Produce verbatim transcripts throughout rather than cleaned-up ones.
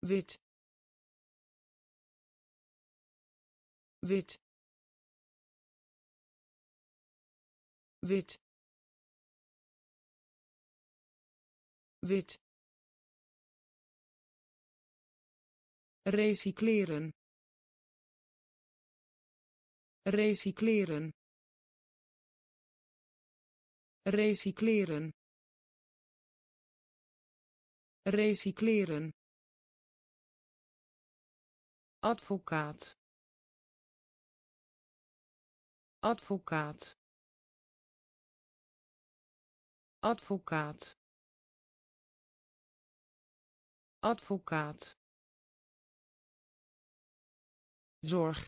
wit wit wit wit recycleren recycleren recycleren recycleren advocaat advocaat advocaat advocaat zorg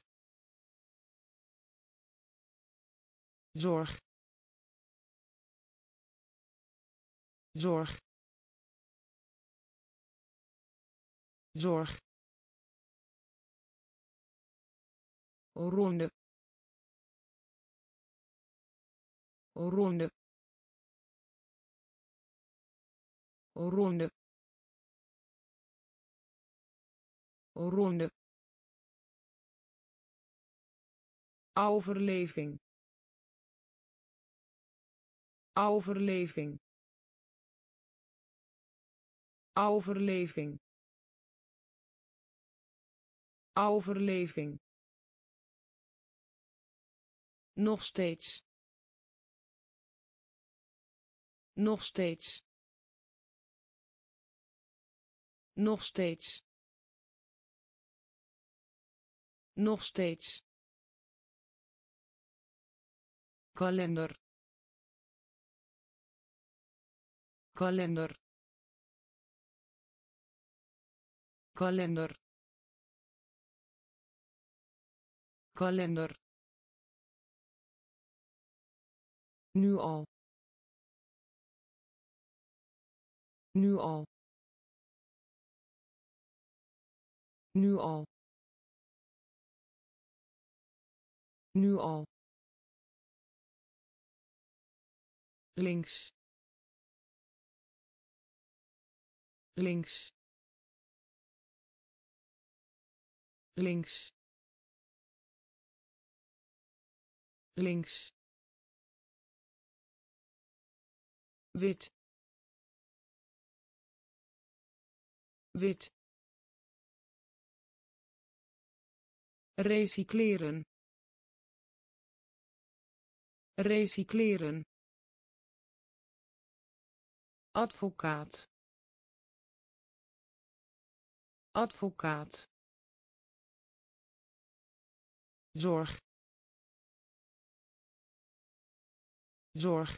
zorg zorg zorg ronde ronde ronde ronde overleving overleving overleving overleving nog steeds nog steeds nog steeds nog steeds kalender kalender kalender kalender nu al nu al nu al nu al links links links links wit wit recycleren recycleren advocaat advocaat zorg zorg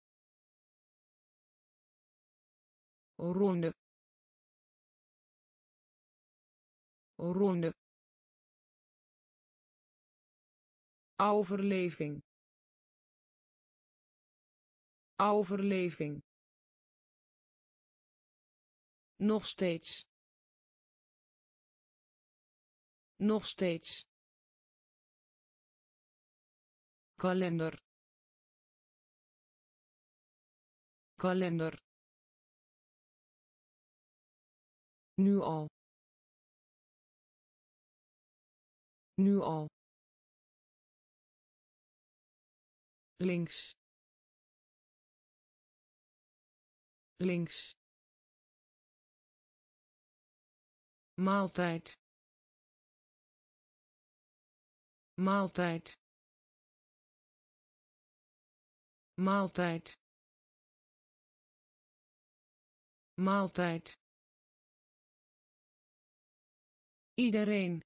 ronde ronde overleving overleving nog steeds nog steeds kalender kalender nu al nu al links links maaltijd maaltijd maaltijd maaltijd iedereen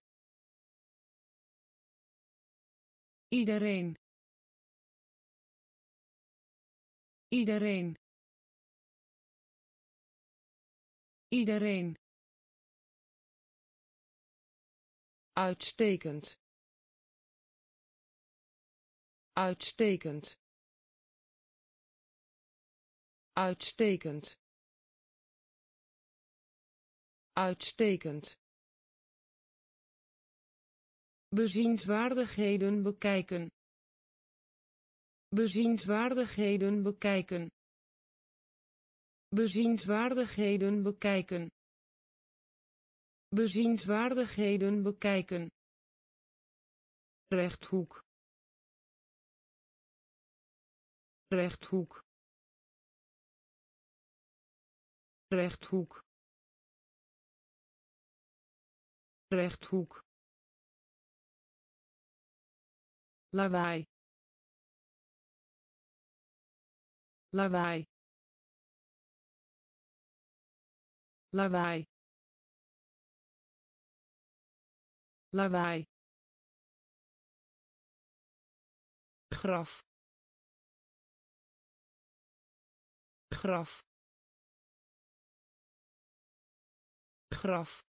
iedereen iedereen iedereen uitstekend uitstekend uitstekend uitstekend bezienswaardigheden bekijken bezienswaardigheden bekijken bezienswaardigheden bekijken Bezienswaardigheden bekijken. Rechthoek. Rechthoek. Rechthoek. Rechthoek. Lawaai. Lawaai. Lawaai. Lawaai. Graf. Graf. Graf.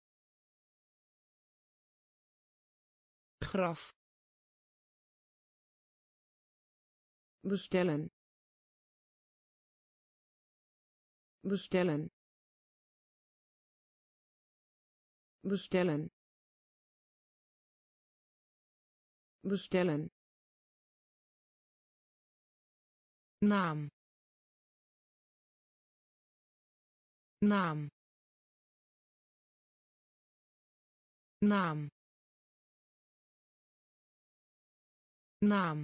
Graf. Bestellen. Bestellen. Bestellen. Bestellen. Naam. Naam. Naam. Naam.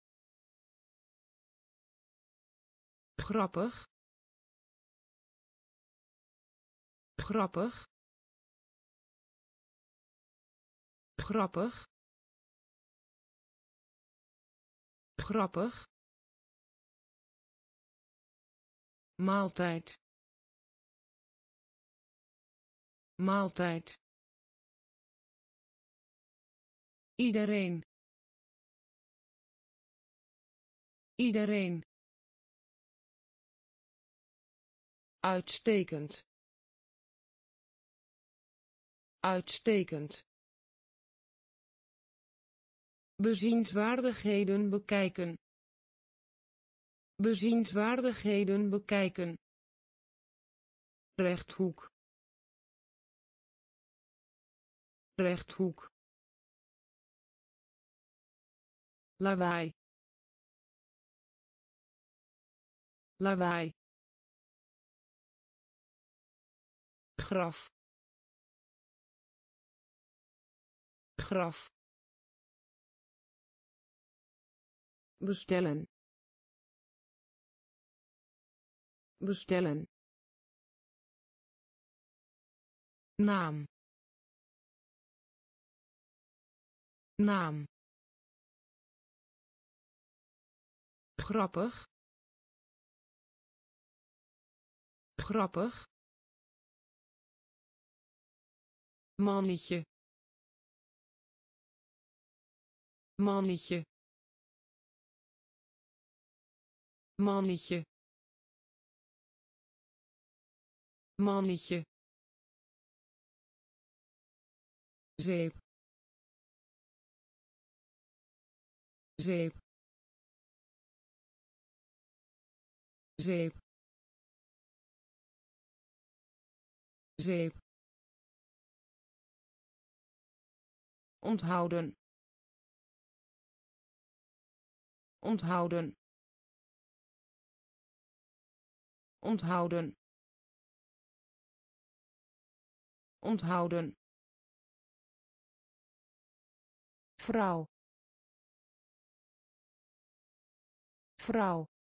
Grappig. Grappig. Grappig. Grappig. Maaltijd. Maaltijd. Iedereen. Iedereen. Uitstekend. Uitstekend. Bezienswaardigheden bekijken. Bezienswaardigheden bekijken. Rechthoek. Rechthoek. Lawaai. Lawaai. Graf. Graf. Bestellen. Bestellen. Naam. Naam. Grappig. Grappig. Mannetje. Mannetje. Mannetje. Mannetje. Zeep. Zeep. Zeep. Zeep. Onthouden. Onthouden. Onthouden. Onthouden. Vrouw. Vrouw.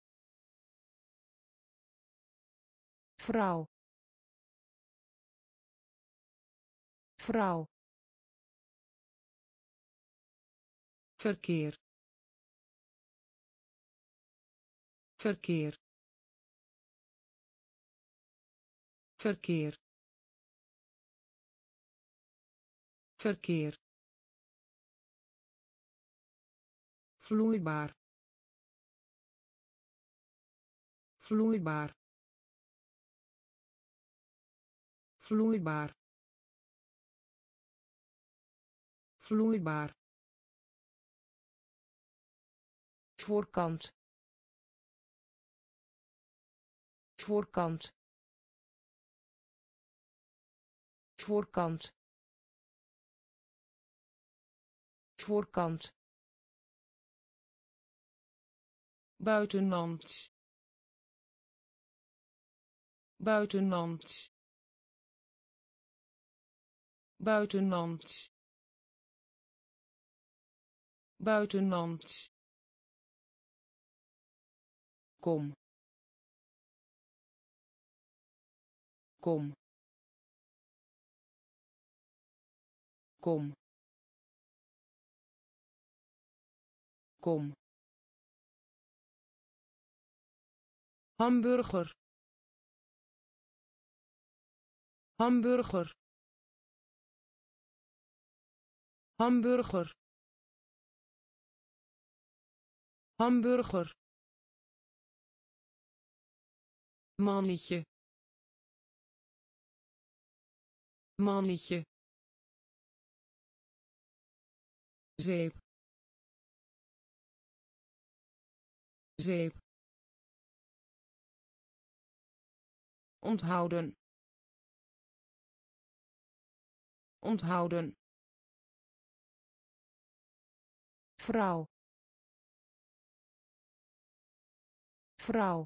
Vrouw. Vrouw. Verkeer. Verkeer. Verkeer. Verkeer. Vloeibaar. Vloeibaar. Vloeibaar. Vloeibaar. Voorkant. Voorkant. Voorkant. Voorkant. Buitenland. Buitenland. buitenland buitenland kom kom kom kom hamburger hamburger hamburger hamburger mannetje mannetje zeep zeep onthouden onthouden vrouw vrouw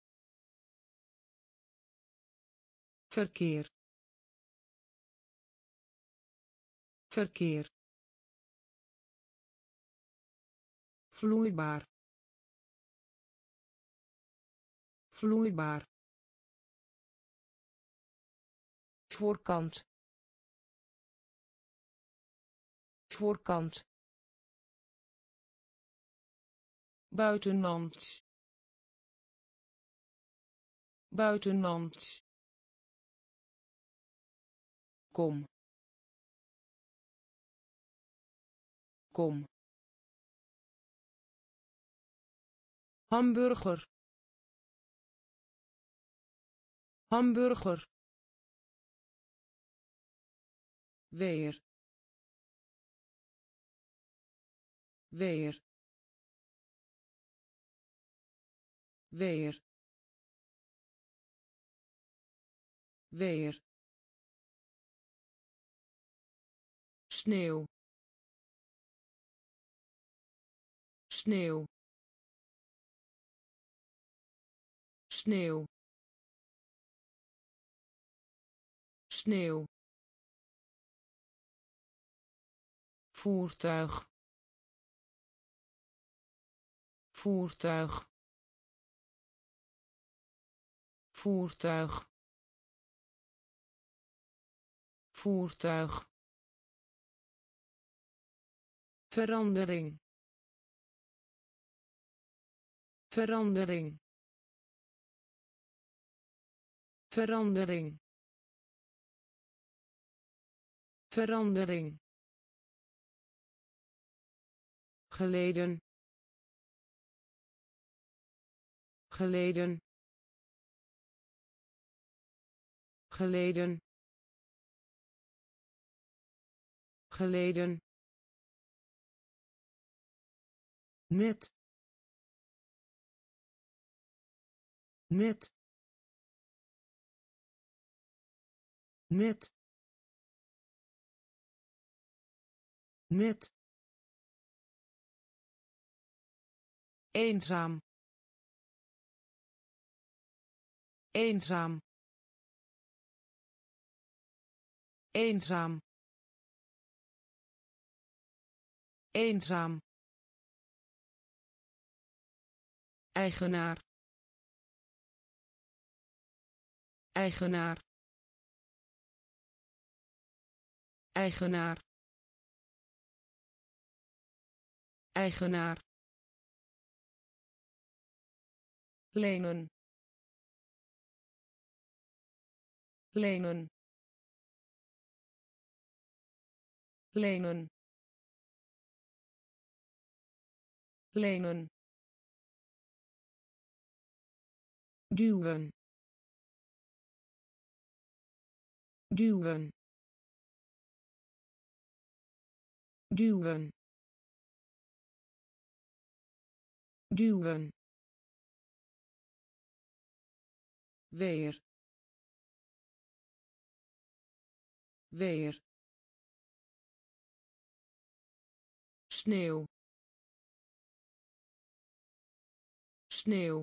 verkeer verkeer vloeibaar vloeibaar voorkant voorkant buitenland buitenland kom kom hamburger hamburger weer weer weer weer sneeuw sneeuw sneeuw sneeuw voertuig voertuig voertuig voertuig verandering verandering verandering verandering geleden geleden geleden geleden net net net net eenzaam eenzaam eenzaam eenzaam eigenaar eigenaar eigenaar eigenaar lenen lenen lenen lenen duwen duwen duwen duwen weer weer sneeuw sneeuw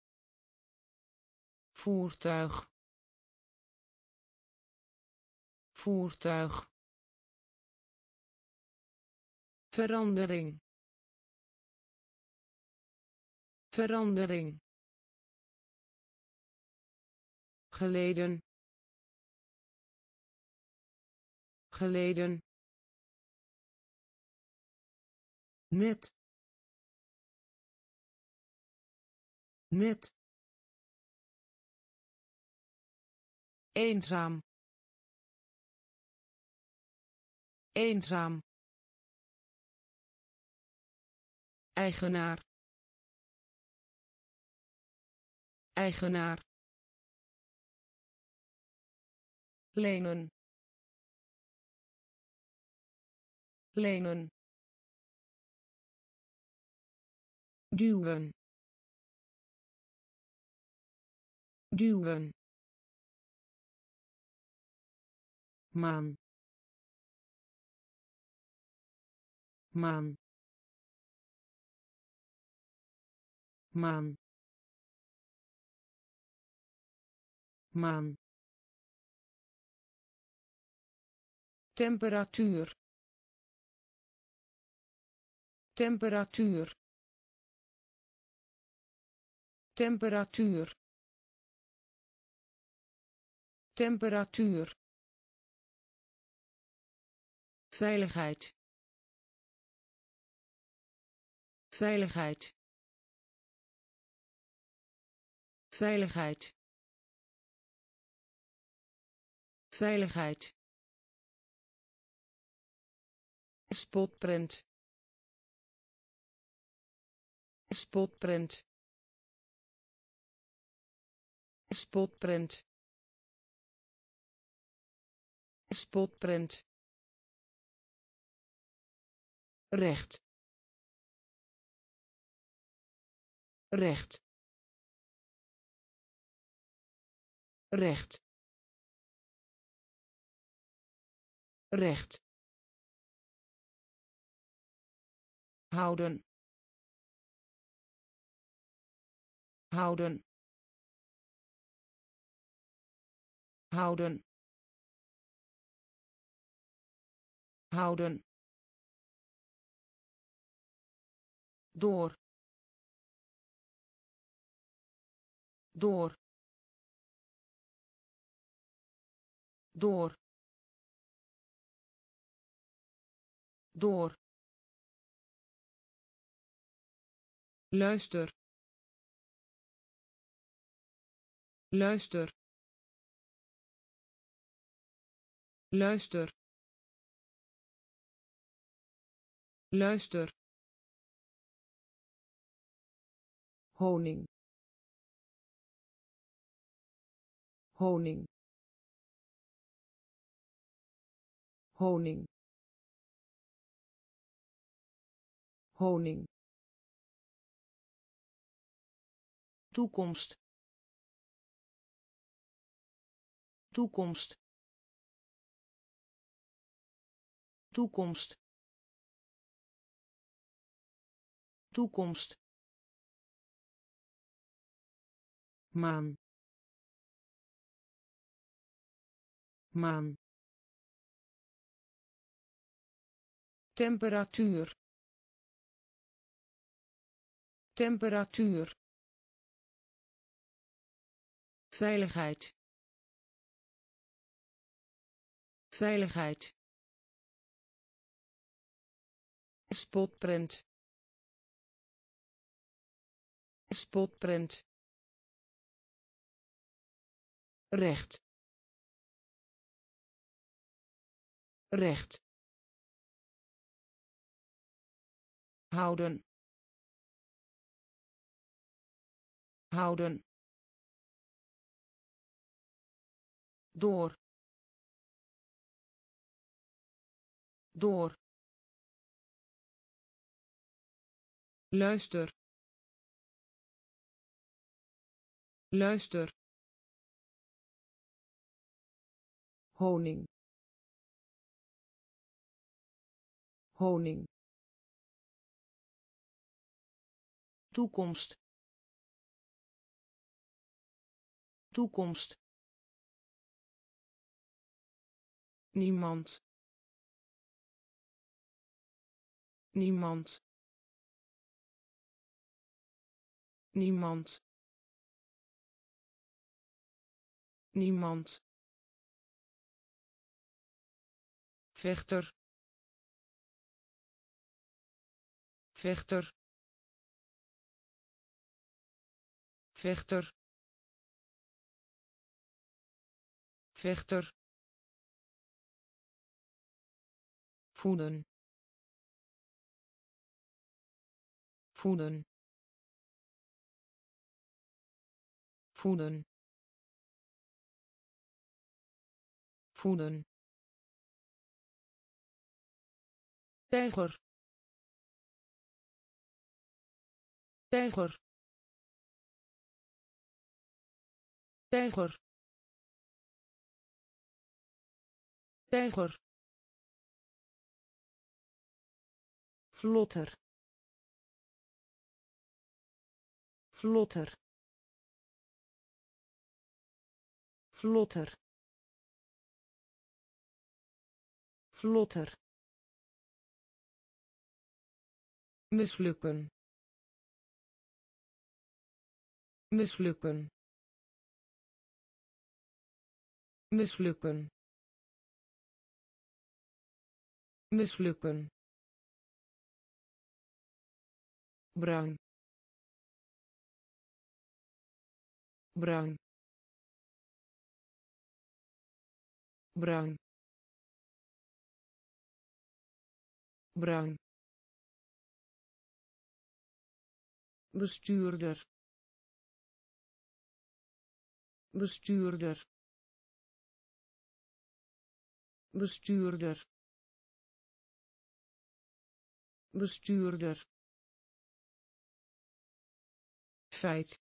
voertuig voertuig, verandering, verandering, geleden, geleden, net, net, eenzaam, eenzaam, eigenaar, eigenaar, lenen, lenen, duwen, duwen, maan, maan, maan, maan, temperatuur, temperatuur, temperatuur, temperatuur, veiligheid, veiligheid, veiligheid, veiligheid, spotprint, spotprint, spotprint, spotprint, recht, recht, recht, recht, houden, houden, houden, houden, door, door, door, door, luister, luister, luister, luister, honing, honing, honing, honing, toekomst, toekomst, toekomst, toekomst, maan, maan, temperatuur, temperatuur, veiligheid, veiligheid, spotprint, spotprint, recht, recht, houden, houden, door, door, luister, luister, honing, honing, toekomst, toekomst, niemand, niemand, niemand, niemand, vechter, vechter, vechter, vechter, voeden, voeden, voeden, voeden, tijger, tijger, tijger, tijger, vlotter, vlotter, vlotter, vlotter, mislukken, mislukken, mislukken, mislukken, bruin, bruin, bruin, bruin, bestuurder, bestuurder, bestuurder, bestuurder, feit,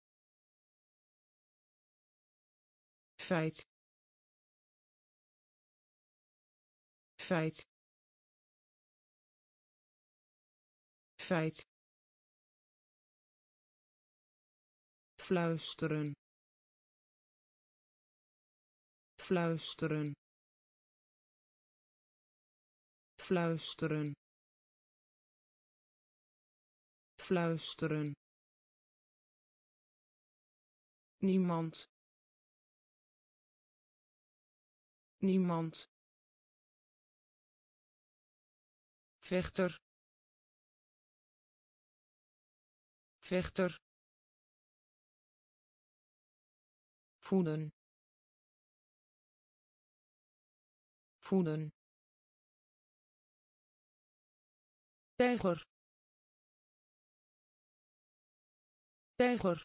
feit, feit, feit, fluisteren, fluisteren, fluisteren, fluisteren, niemand, niemand, vechter, vechter, voeden, voeden, tijger, tijger,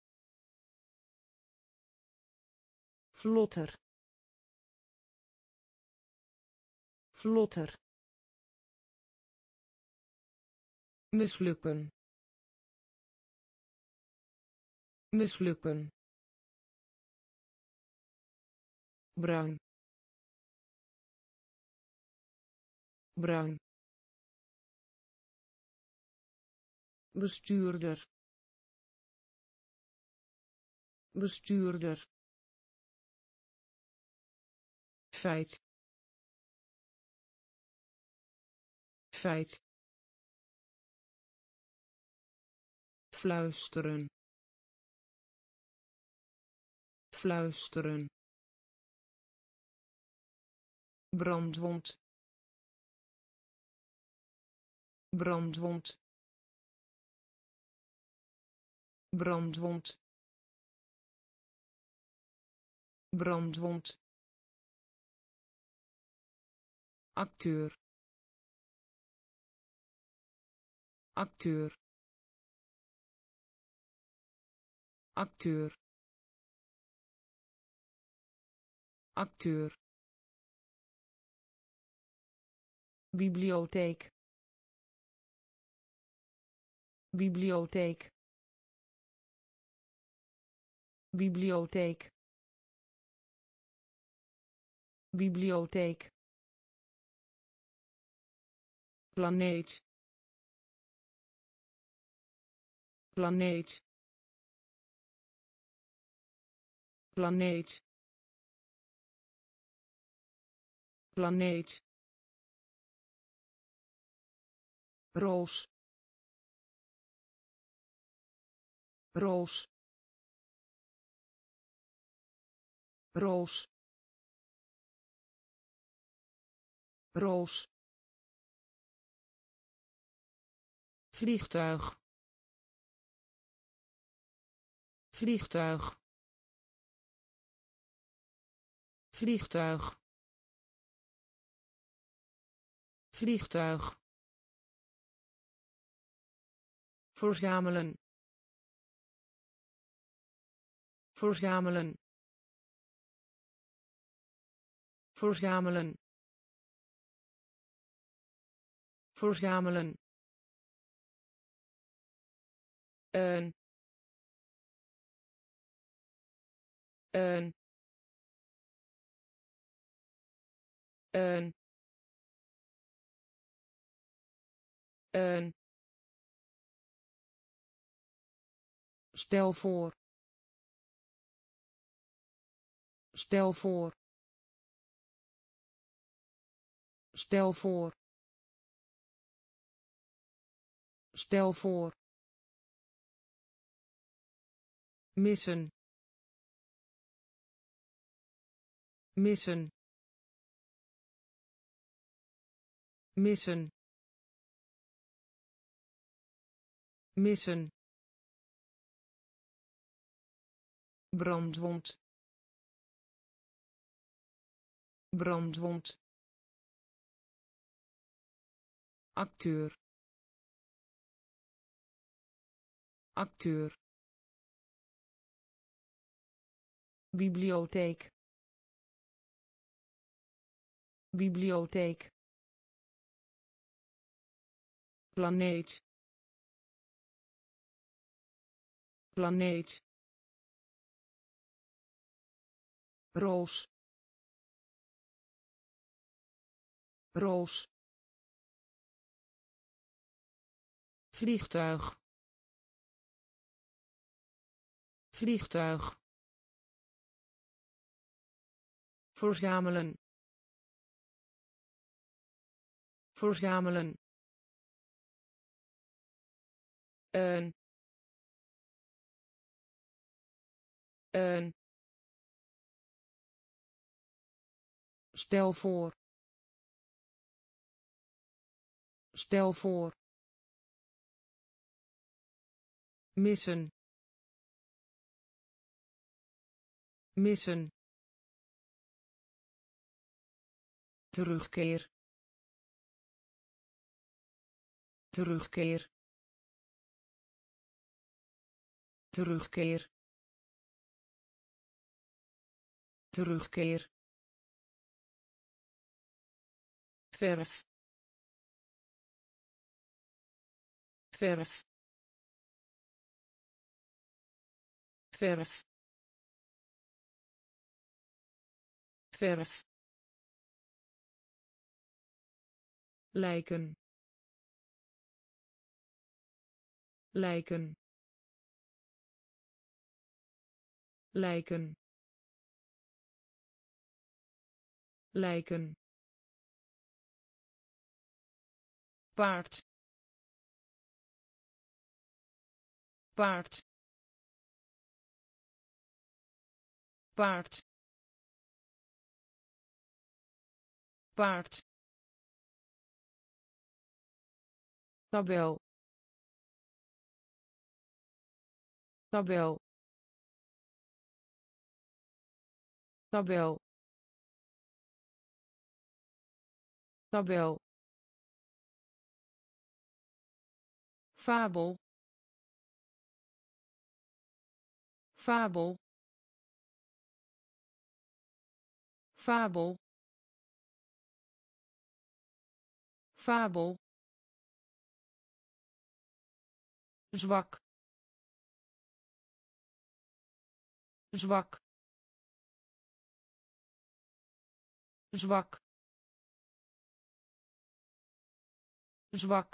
vlotter, vlotter, mislukken, mislukken, bruin, bruin, bestuurder, bestuurder, feit, feit, fluisteren, fluisteren, brandwond, brandwond, brandwond, brandwond, acteur, acteur, acteur, acteur, bibliotheek, bibliotheek, bibliotheek, bibliotheek, planeet, planeet, planeet, planeet, roos, roos, roos, roos, vliegtuig, vliegtuig, vliegtuig, vliegtuig, verzamelen, verzamelen, verzamelen, verzamelen, een, een, een, een, stel voor, stel voor, stel voor, stel voor, missen, missen, missen, missen, brandwond, brandwond, acteur, acteur, bibliotheek, bibliotheek, planeet, planeet, roos, roos, vliegtuig, vliegtuig, verzamelen, verzamelen, een, een, stel voor, stel voor, missen, missen, terugkeer, terugkeer, terugkeer, terugkeer, verf, verf, verf, verf, lijken, lijken, lijken, lijken, paard, paard, paard, paard, tabel, tabel, tabel, tabel, fabel, fabel, fabel, fabel, zwak, zwak, zwak, zwak,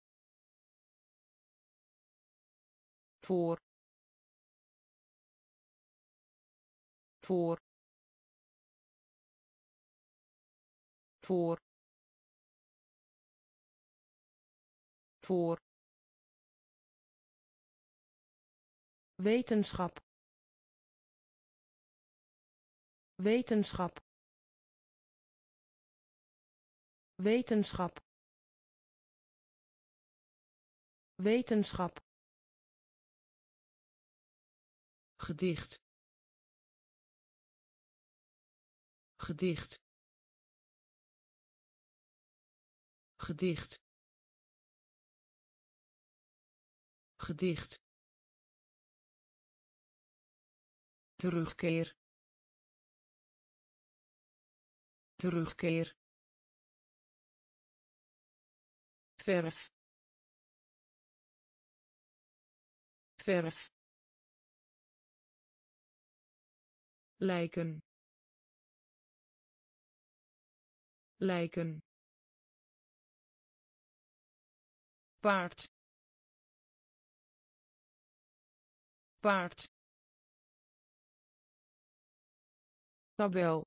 voor, voor, voor voor wetenschap wetenschap wetenschap wetenschap gedicht gedicht gedicht gedicht terugkeer terugkeer verf verf lijken lijken paard paard tabel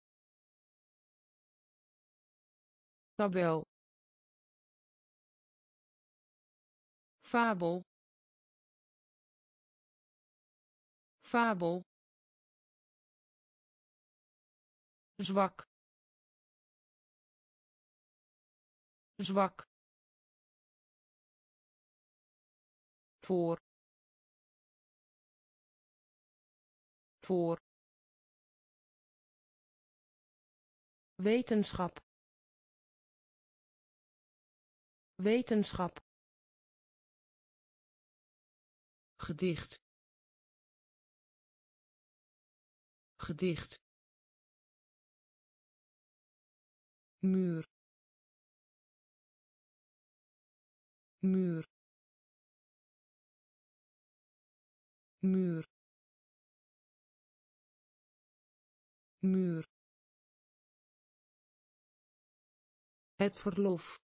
tabel fabel fabel zwak zwak voor voor wetenschap wetenschap gedicht gedicht muur muur muur muur het verlof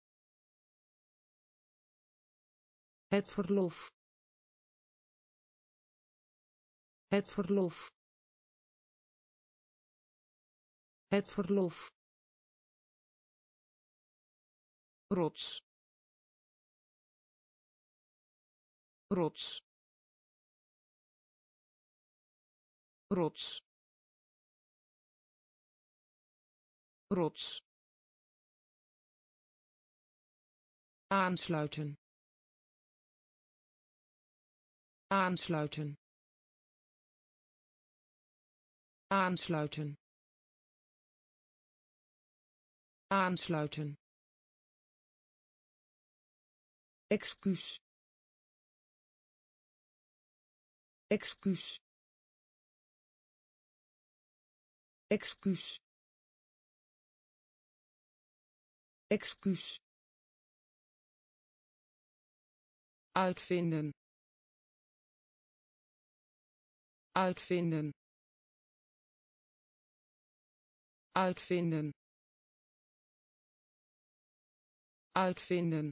het verlof het verlof het verlof rots rots rots rots aansluiten aansluiten aansluiten aansluiten excuus excuus excuus excuus uitvinden uitvinden uitvinden uitvinden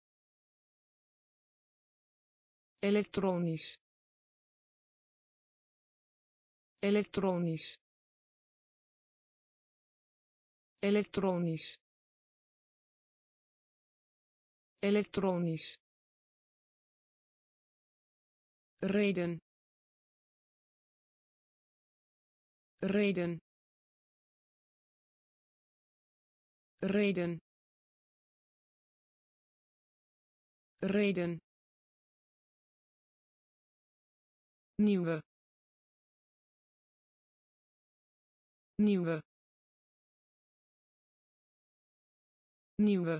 elektronisch elektronisch elektronisch elektronisch reden reden reden reden nieuwe nieuwe nieuwe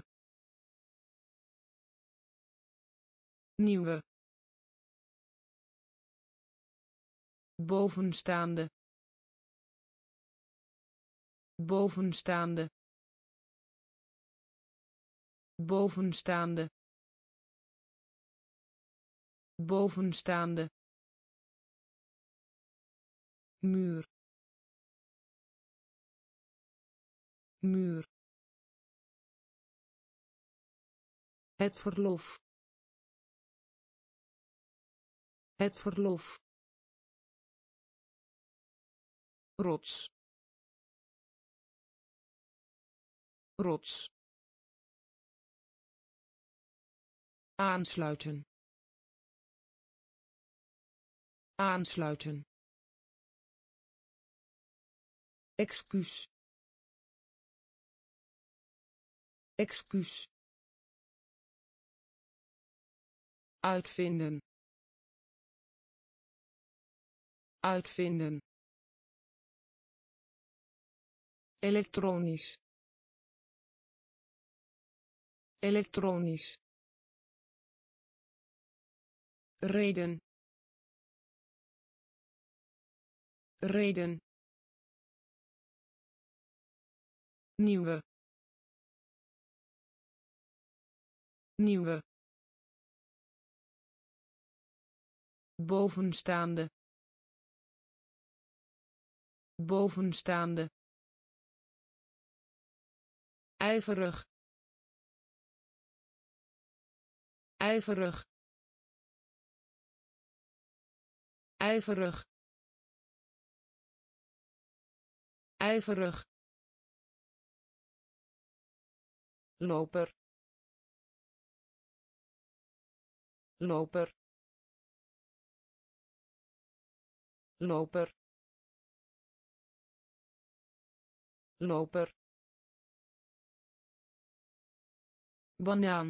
nieuwe bovenstaande bovenstaande bovenstaande bovenstaande muur muur het verlof het verlof rots rots, aansluiten, aansluiten, excuus, excuus, uitvinden, uitvinden, elektronisch, elektronisch, reden, reden, nieuwe, nieuwe, bovenstaande, bovenstaande, ijverig, ijverig, ijverig, ijverig, loper, loper, loper, loper, banaan,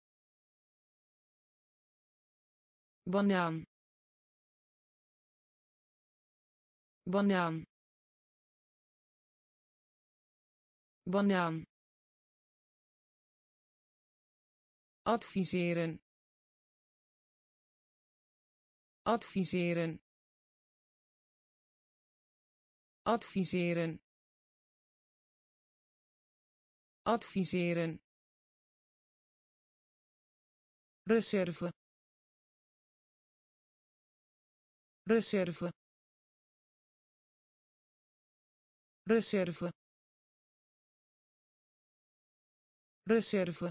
banaan, banaan, banaan, adviseren, adviseren, adviseren, adviseren, reserve, reserve, reserve, reserve,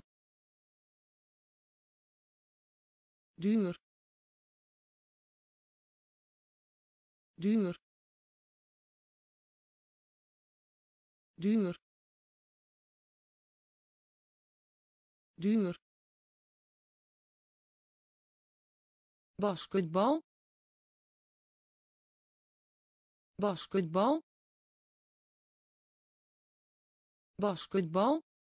duur, duur, duur, duur, basketbal, basketbal, basketbal,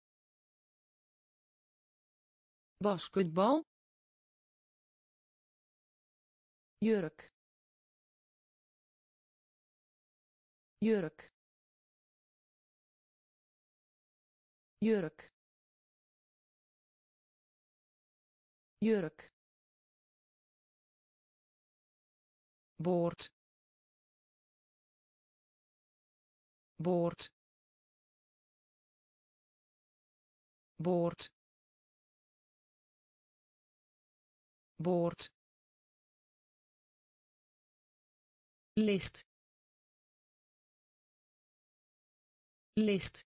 basketbal, jurk, jurk, jurk, jurk, boord, boord, boord, boord, licht, licht,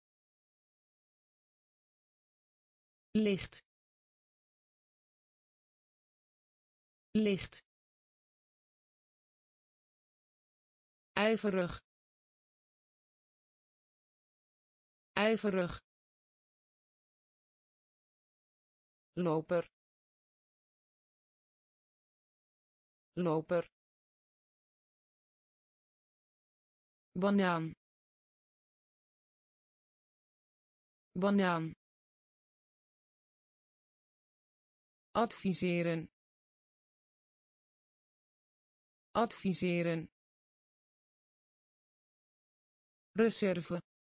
licht, licht, ijverig, ijverig, loper, loper, banaan, banaan, adviseren, adviseren, reserve,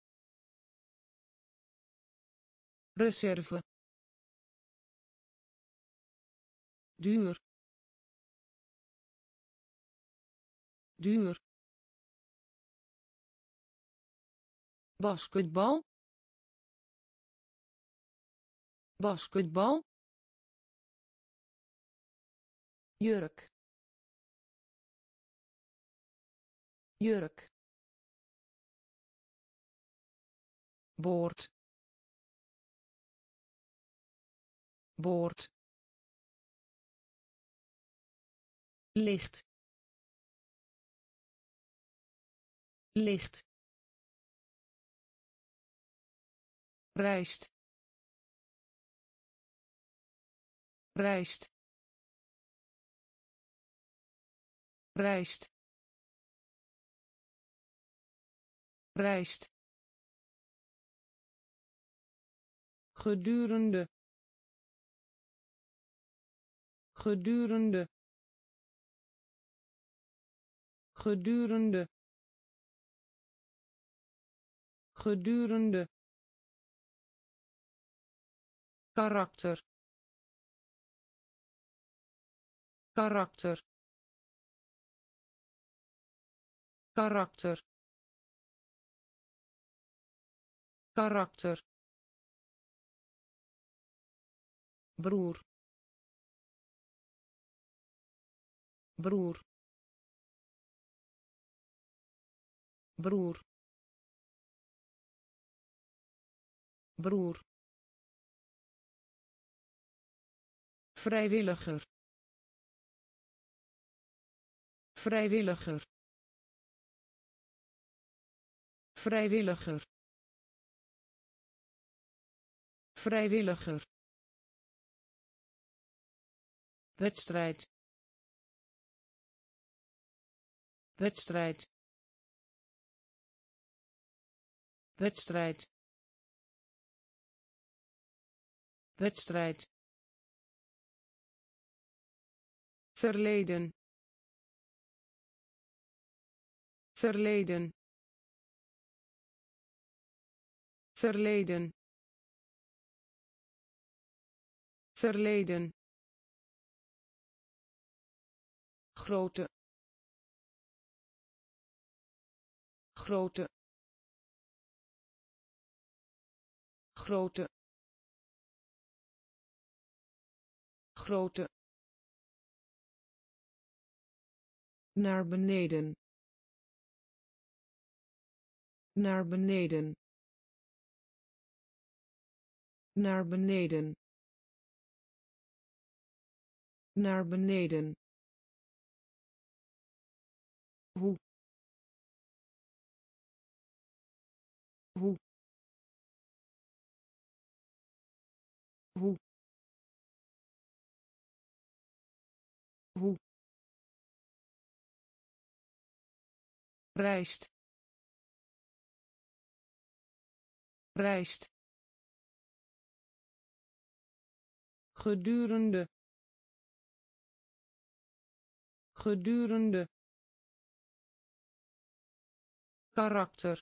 reserve, duur, duur, basketbal, basketbal, jurk, jurk, boord, boord, licht, licht, rijst rijst rijst rijst gedurende gedurende gedurende gedurende karakter karakter karakter karakter broer broer broer broer vrijwilliger vrijwilliger vrijwilliger vrijwilliger wedstrijd wedstrijd wedstrijd wedstrijd verleden verleden verleden verleden grote grote grote grote naar beneden naar beneden naar beneden naar beneden hoe hoe hoe hoe rijst rijst gedurende gedurende karakter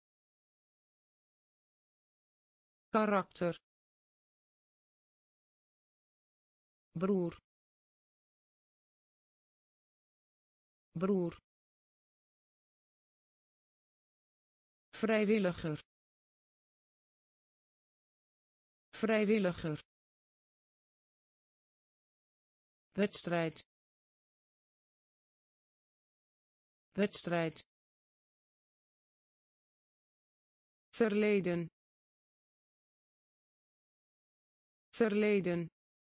karakter broer broer vrijwilliger vrijwilliger wedstrijd wedstrijd verleden verleden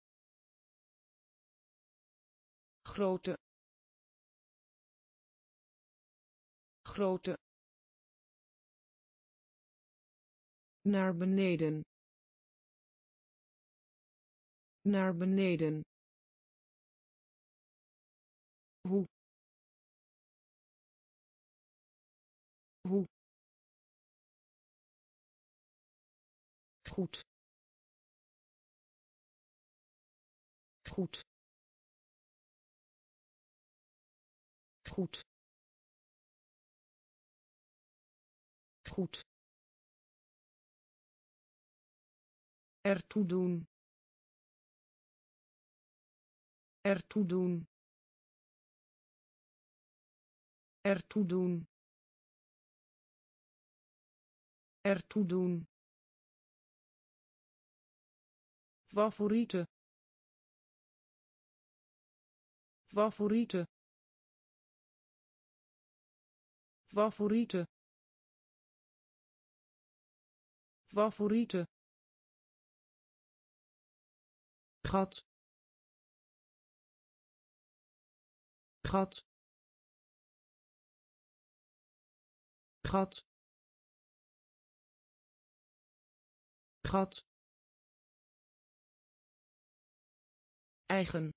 grote grote naar beneden naar beneden hoe hoe goed goed goed goed ertoe doen ertoe doen ertoe doen ertoe doen favoriete favoriete favoriete favoriete gat gat gat gat, eigen,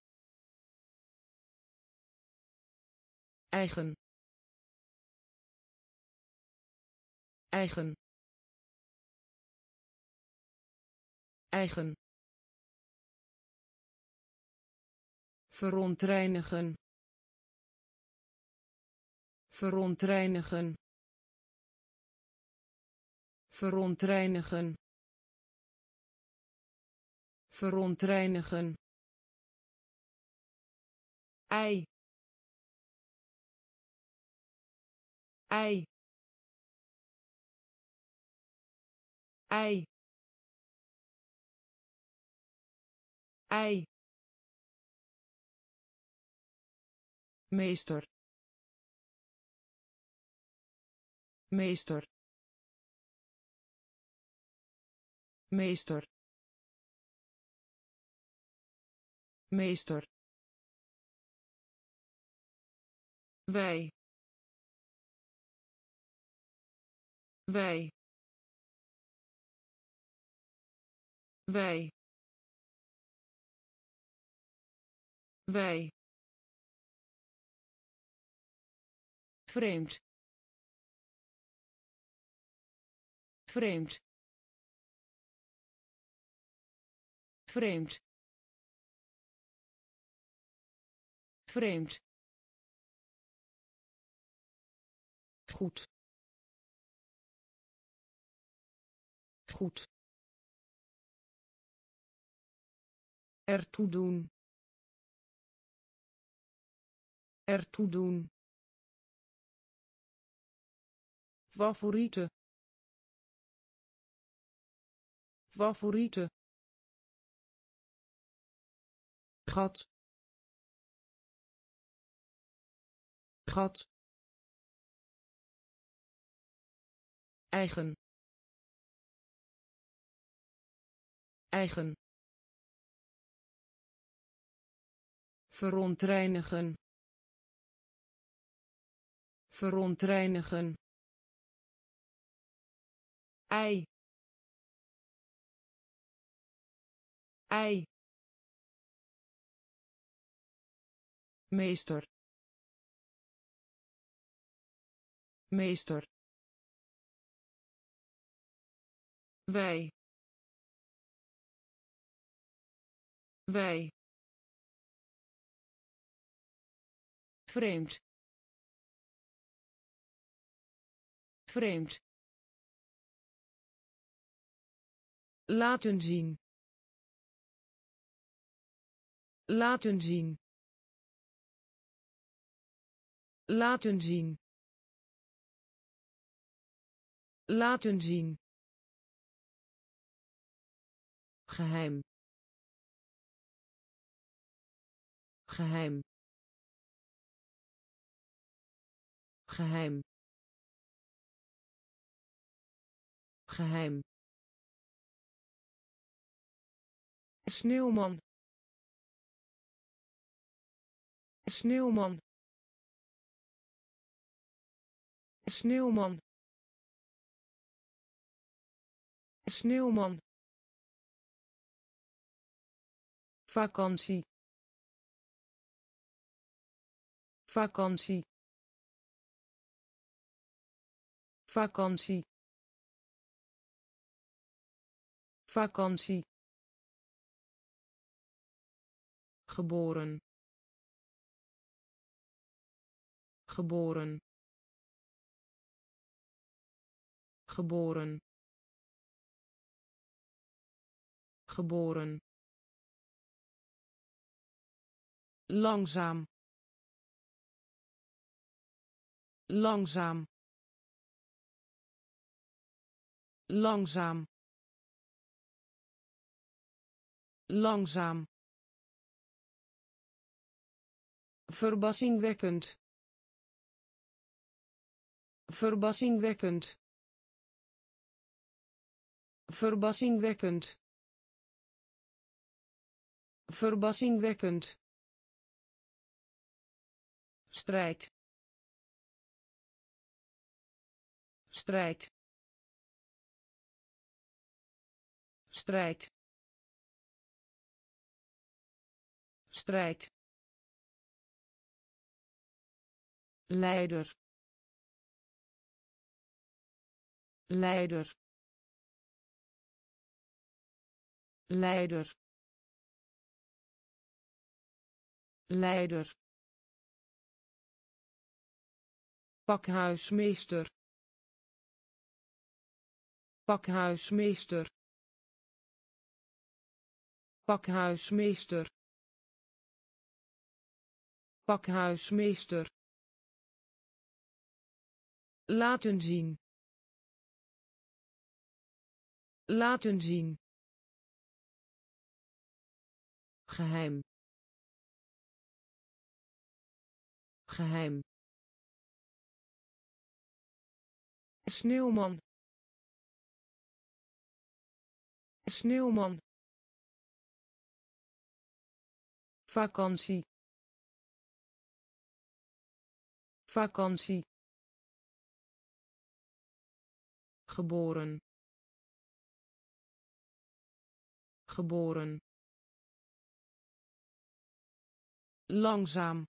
eigen, eigen, eigen, verontreinigen, verontreinigen, verontreinigen, verontreinigen, ei, ei, ei, ei, meester, meester, meester, meester, wij, wij, wij, wij, vreemd, vreemd, vreemd, vreemd, goed, goed, ertoe doen, ertoe doen, favoriete, favoriete, gat, gat, eigen, eigen, verontreinigen, verontreinigen, ei, ei, meester, meester, wij, wij, vreemd, vreemd, laten zien, laten zien, laten zien, laten zien, geheim, geheim, geheim, geheim, sneeuwman, sneeuwman, sneeuwman, sneeuwman, vakantie, vakantie, vakantie, vakantie, geboren, geboren, geboren, geboren, langzaam, langzaam, langzaam, langzaam, verbazingwekkend, verbazingwekkend, verbazingwekkend, verbazingwekkend, strijd, strijd, strijd strijd leider leider leider leider pakhuismeester pakhuismeester pakhuismeester pakhuismeester laten zien laten zien geheim geheim sneeuwman sneeuwman vakantie vakantie geboren geboren langzaam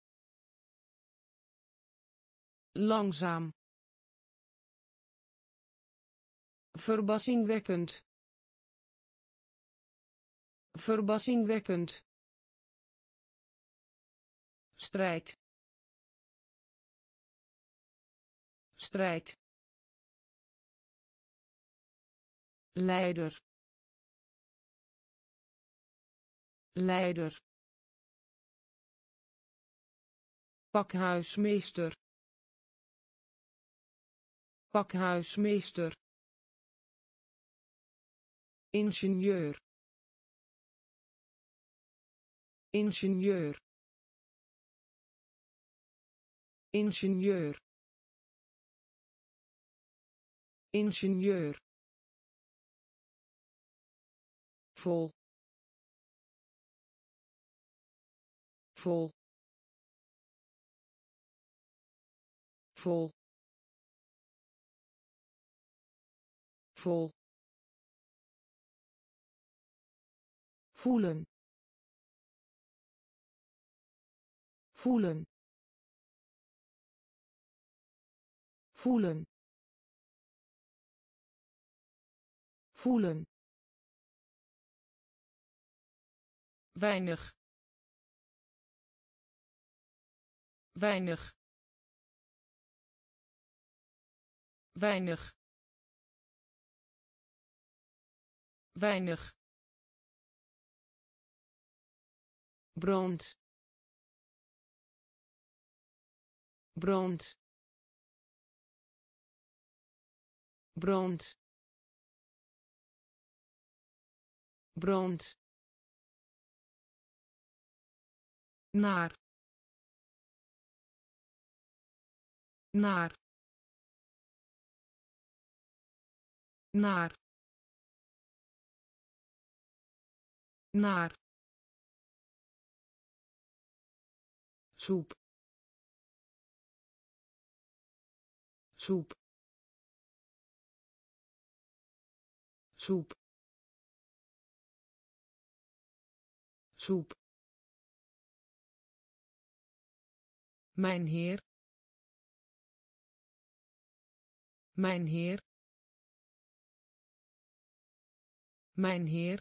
langzaam verbazingwekkend verbazingwekkend strijd strijd leider leider pakhuismeester pakhuismeester ingenieur ingenieur ingenieur ingenieur vol vol vol vol voelen voelen voelen voelen weinig weinig weinig weinig brand brand brand brand naar naar naar naar soep soep soep soep mijn heer mijn heer mijn heer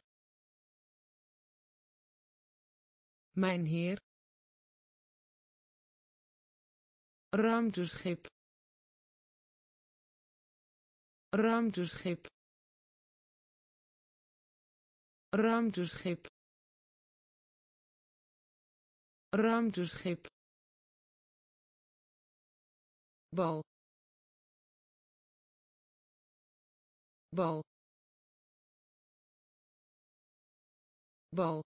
mijn heer ruimteschip ruimteschip ruimteschip ruimteschip bal bal bal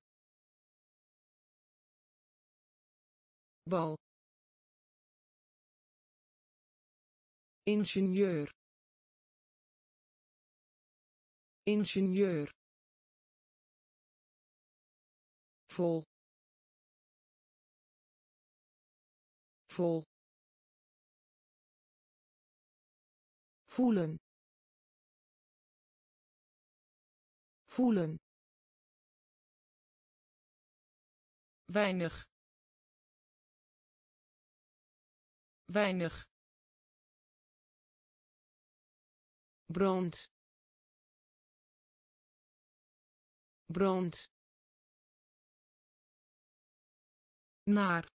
bal ingenieur ingenieur vol vol voelen voelen, weinig, weinig, brand, brand, naar,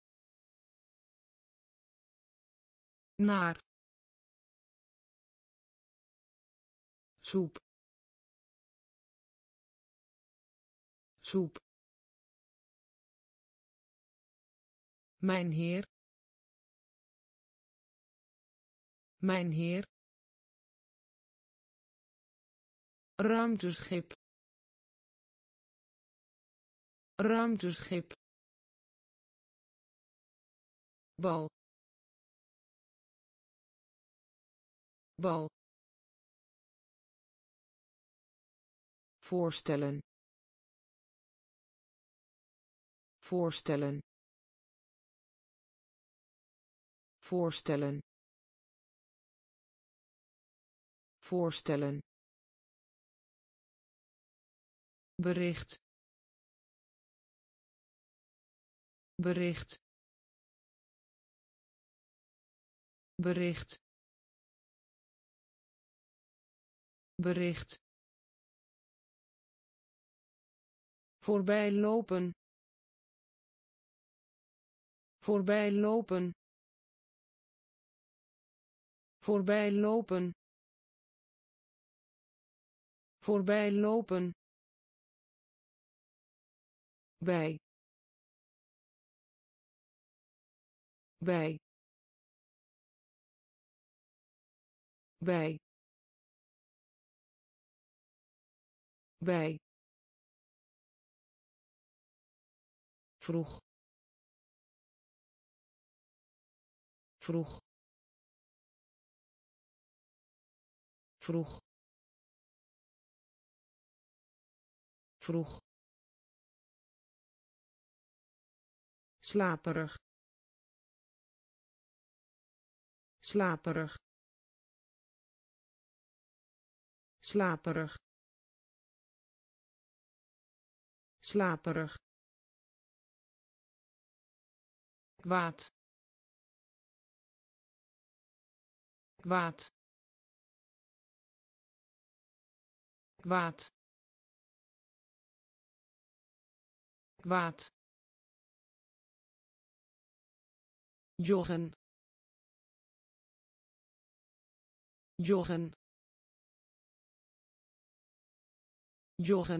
naar, soep, soep, mijn heer, mijn heer, ruimteschip, ruimteschip, bal, bal, voorstellen, voorstellen, voorstellen, voorstellen, bericht, bericht, bericht, bericht, voorbij lopen, voorbij lopen, voorbij lopen, voorbij lopen, bij, bij, bij, bij, vroeg, vroeg, vroeg, vroeg, slaperig, slaperig, slaperig, slaperig, kwaad, kwaad, kwaad, kwaad, joggen, joggen, joggen,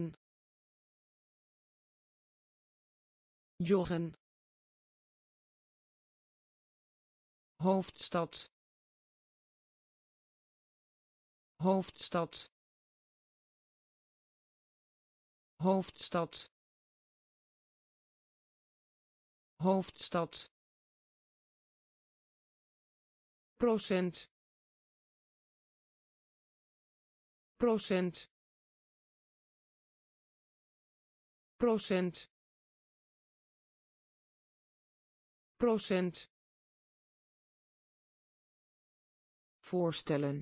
joggen, hoofdstad, hoofdstad, hoofdstad, hoofdstad, procent, procent, procent, procent, voorstellen,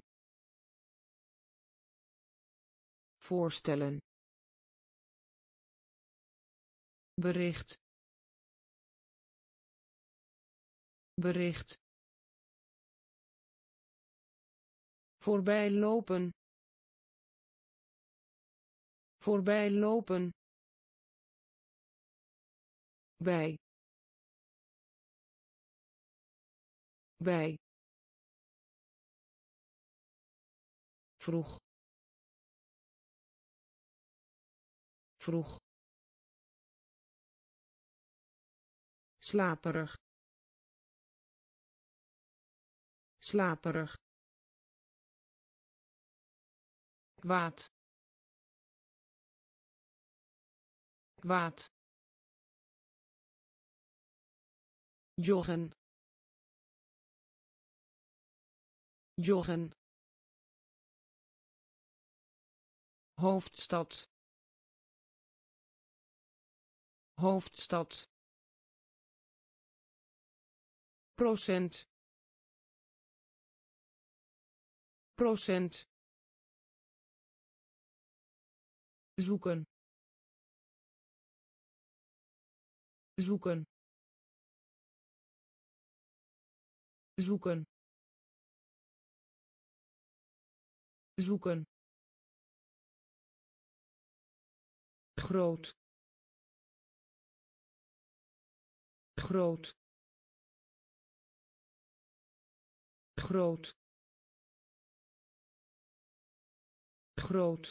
voorstellen, bericht, bericht, voorbij lopen, voorbij lopen, bij, bij, vroeg, vroeg, slaperig, slaperig, kwaad, kwaad, joggen, joggen, hoofdstad, hoofdstad, procent, procent, zoeken zoeken zoeken zoeken groot groot groot groot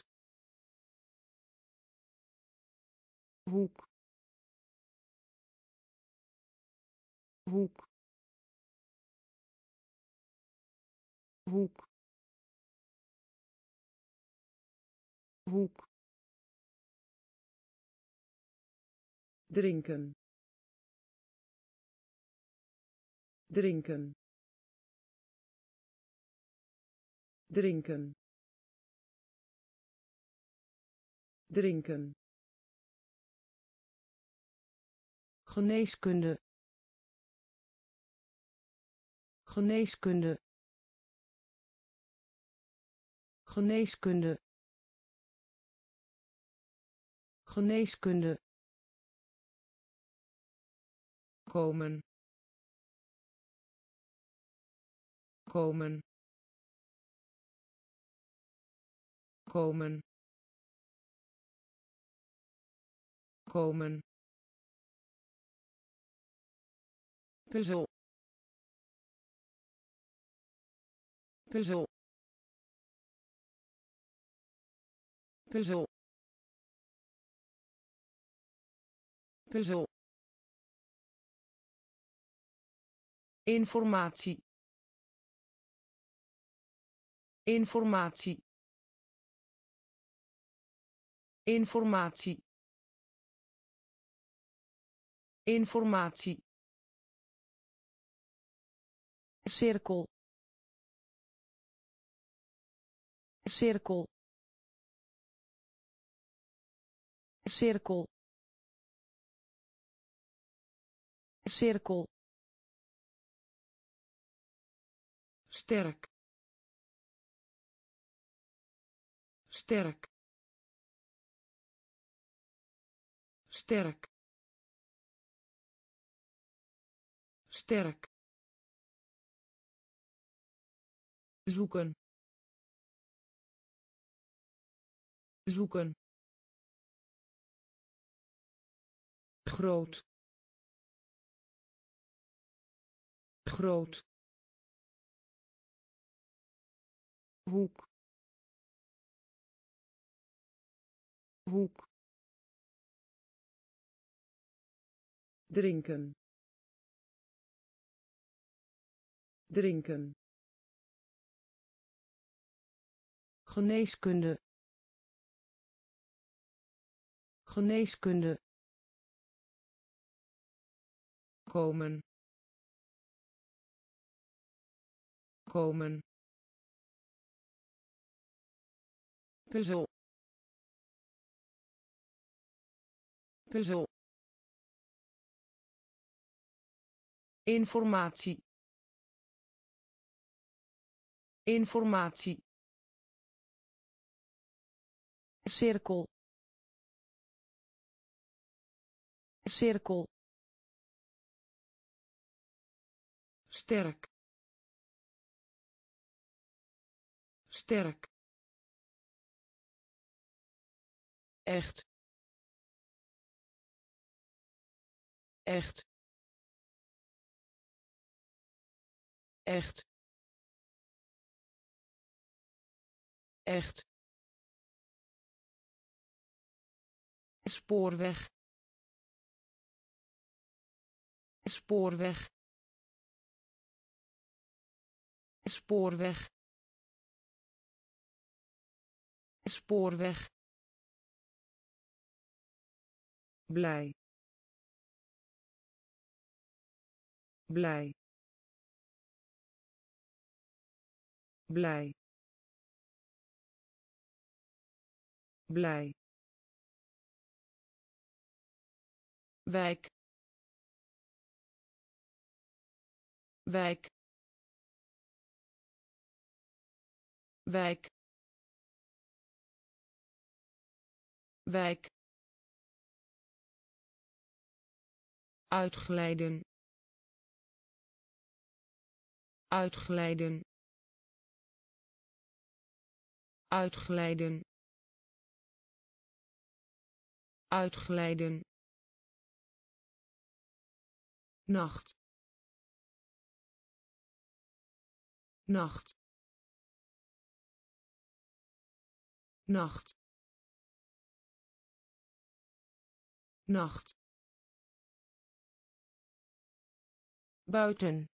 hoek hoek hoek hoek drinken drinken drinken drinken geneeskunde geneeskunde geneeskunde geneeskunde komen komen komen komen puzzel puzzel puzzel puzzel informatie informatie informatie informatie cirkel cirkel cirkel cirkel sterk sterk sterk sterk zoeken zoeken groot groot hoek hoek drinken drinken geneeskunde geneeskunde komen komen puzzel puzzel informatie informatie cirkel cirkel sterk sterk echt echt echt echt spoorweg spoorweg spoorweg spoorweg blij blij blij blij wijk wijk wijk wijk, uitglijden, uitglijden, uitglijden, uitglijden, nacht, nacht, nacht, nacht, buiten,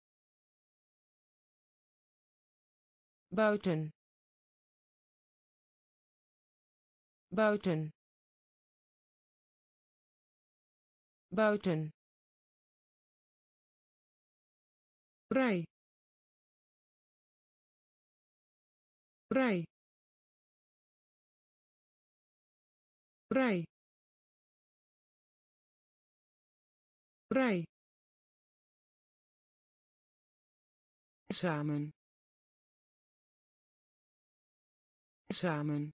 buiten, buiten, buiten, vrij, vrij, vrij, vrij, samen, samen,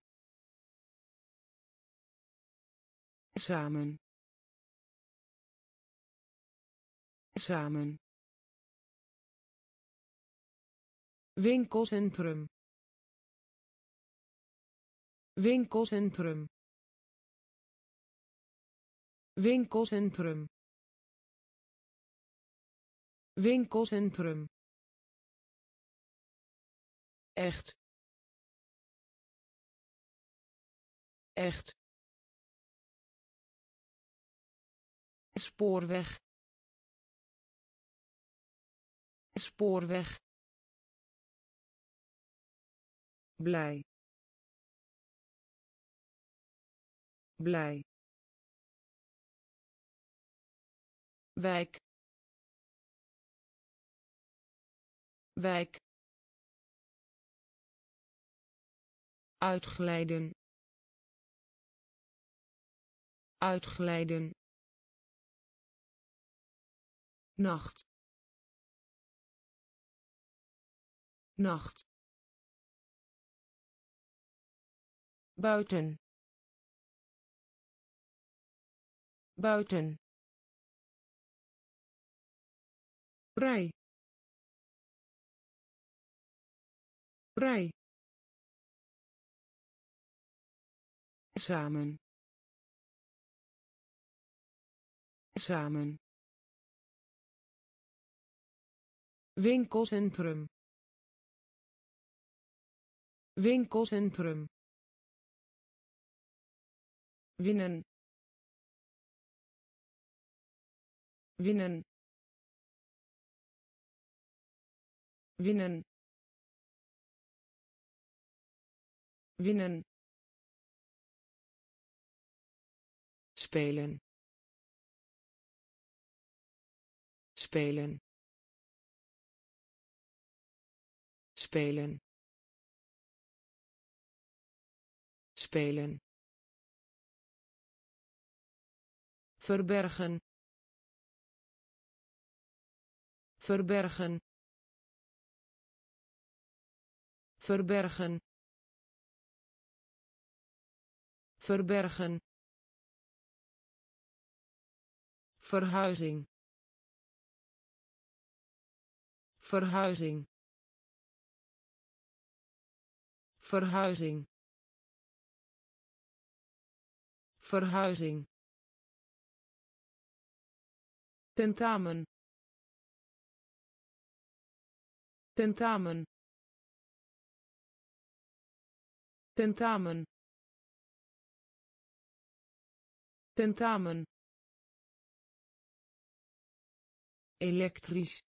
samen, samen, winkelcentrum, winkelcentrum, winkelcentrum, winkelcentrum, echt, echt, spoorweg, spoorweg, blij, blij, wijk, wijk, uitglijden, uitglijden, nacht, nacht, buiten, buiten, vrij, vrij, samen, samen, winkelcentrum, winkelcentrum, winnen, winnen, winnen, winnen, spelen, spelen, spelen, spelen, verbergen, verbergen, verbergen, verbergen, verhuizing, verhuizing, verhuizing, verhuizing, tentamen, tentamen, tentamen, tentamen, elektrisch,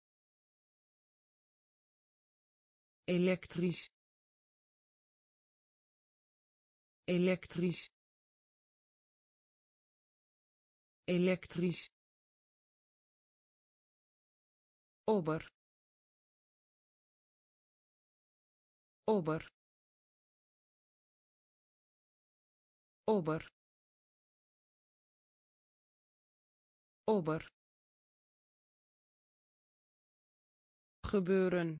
elektrisch, elektrisch, elektrisch, ober, ober, ober, ober, gebeuren,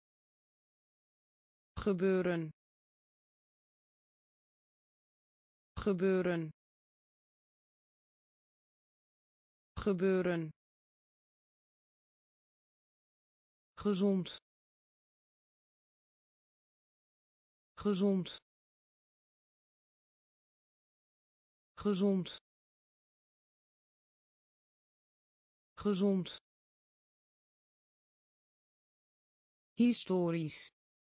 gebeuren, gebeuren gebeuren gezond gezond gezond gezond historisch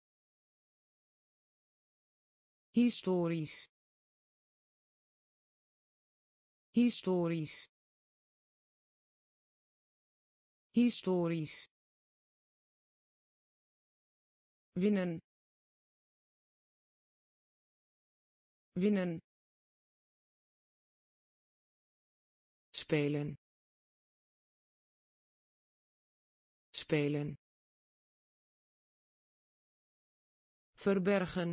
historisch historisch historisch winnen winnen spelen spelen verbergen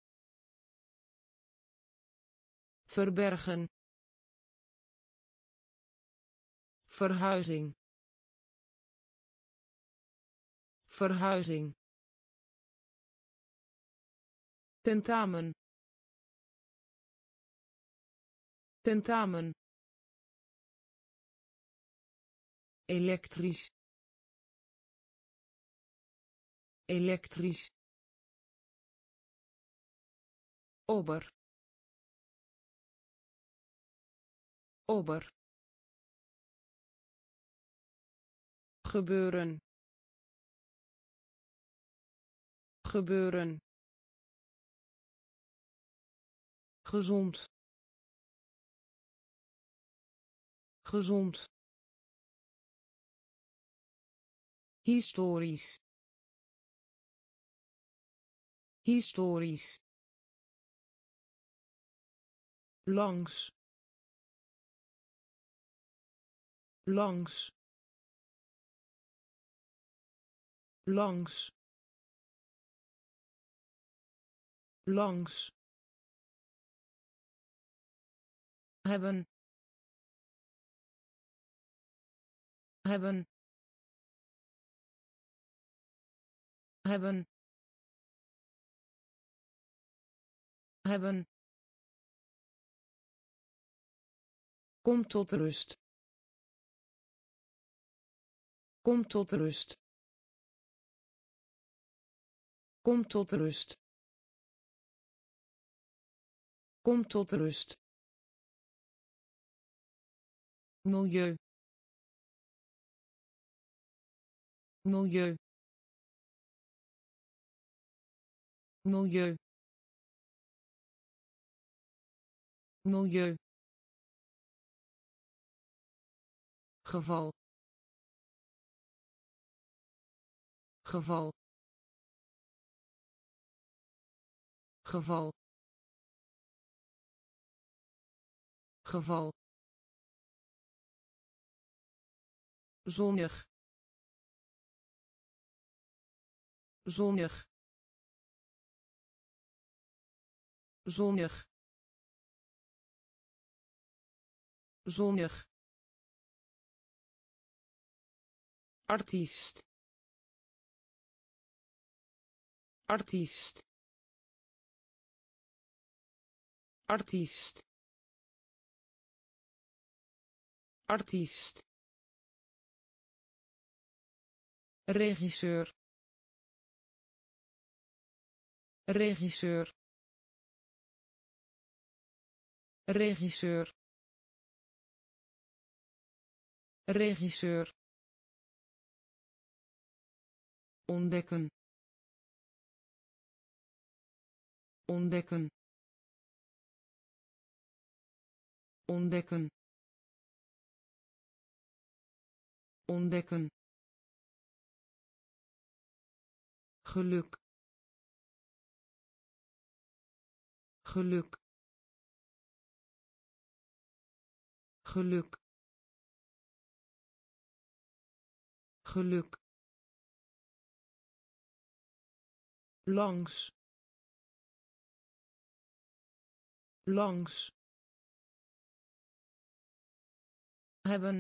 verbergen verhuizing verhuizing tentamen tentamen elektrisch elektrisch ober ober gebeuren gebeuren gezond gezond historisch historisch langs langs langs langs hebben hebben hebben hebben kom tot rust kom tot rust kom tot rust kom tot rust milieu milieu milieu milieu geval geval geval geval zonnig zonnig zonnig zonnig artiest artiest artiest artiest regisseur regisseur regisseur regisseur ontdekken ontdekken ontdekken ontdekken geluk geluk geluk geluk langs langs hebben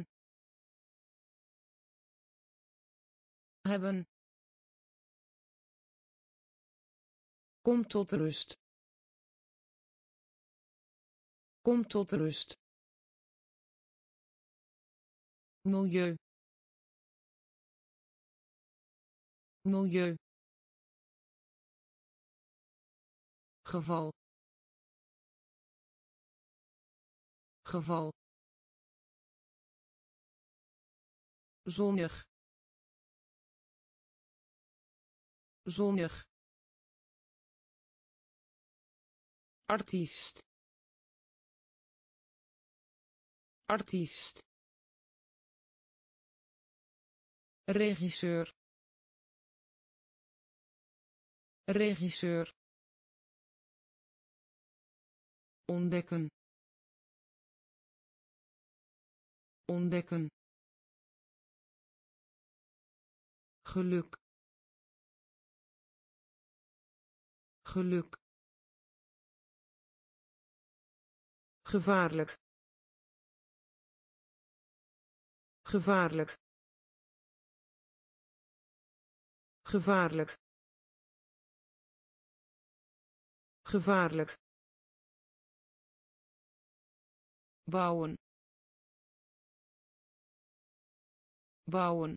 hebben kom tot rust Kom tot rust. Milieu. Milieu. Geval. Geval. Zonnig. Zonnig. Artiest. Artiest. Regisseur. Regisseur. Ontdekken. Ontdekken. Geluk. Geluk. Gevaarlijk. Gevaarlijk. Gevaarlijk. Gevaarlijk. Bouwen. Bouwen.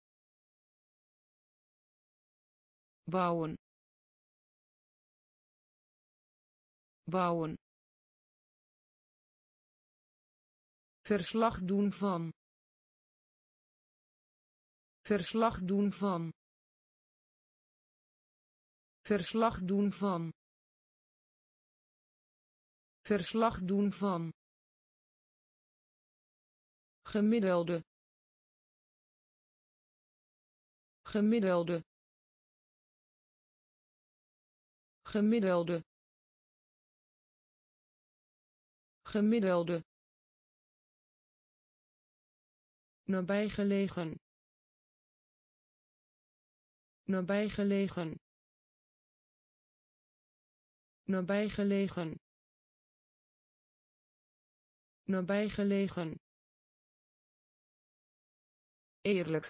Bouwen. Bouwen. Verslag doen van. Verslag doen van. Verslag doen van. Verslag doen van. Gemiddelde. Gemiddelde. Gemiddelde. Gemiddelde. Nabijgelegen. Nabijgelegen. Nabijgelegen. Nabijgelegen. Eerlijk.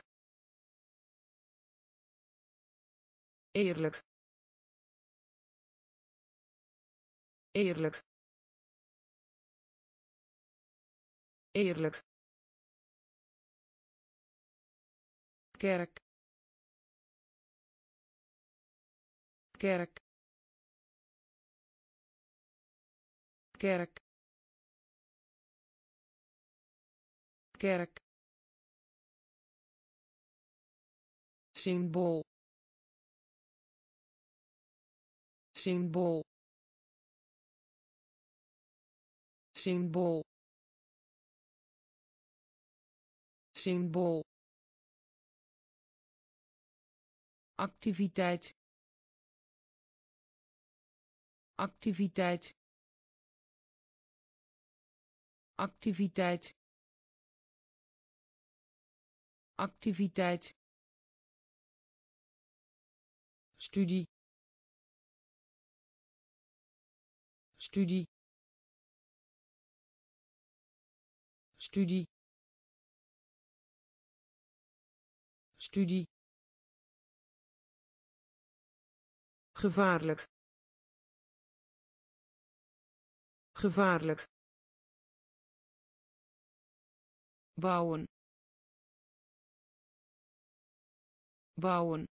Eerlijk. Eerlijk. Eerlijk. Kerk. Kerk. Kerk. Kerk. Symbool. Symbool. Symbool. Symbool. Activiteit. Activiteit. Activiteit. Activiteit. Studie. Studie. Studie. Studie. Gevaarlijk. Gevaarlijk. Bouwen. Bouwen.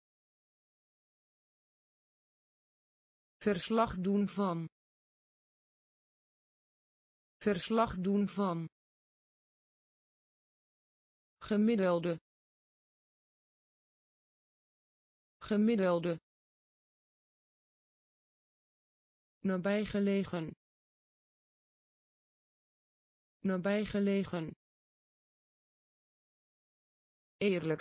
Verslag doen van. Verslag doen van. Gemiddelde. Gemiddelde. Nabijgelegen. Nabijgelegen. Eerlijk.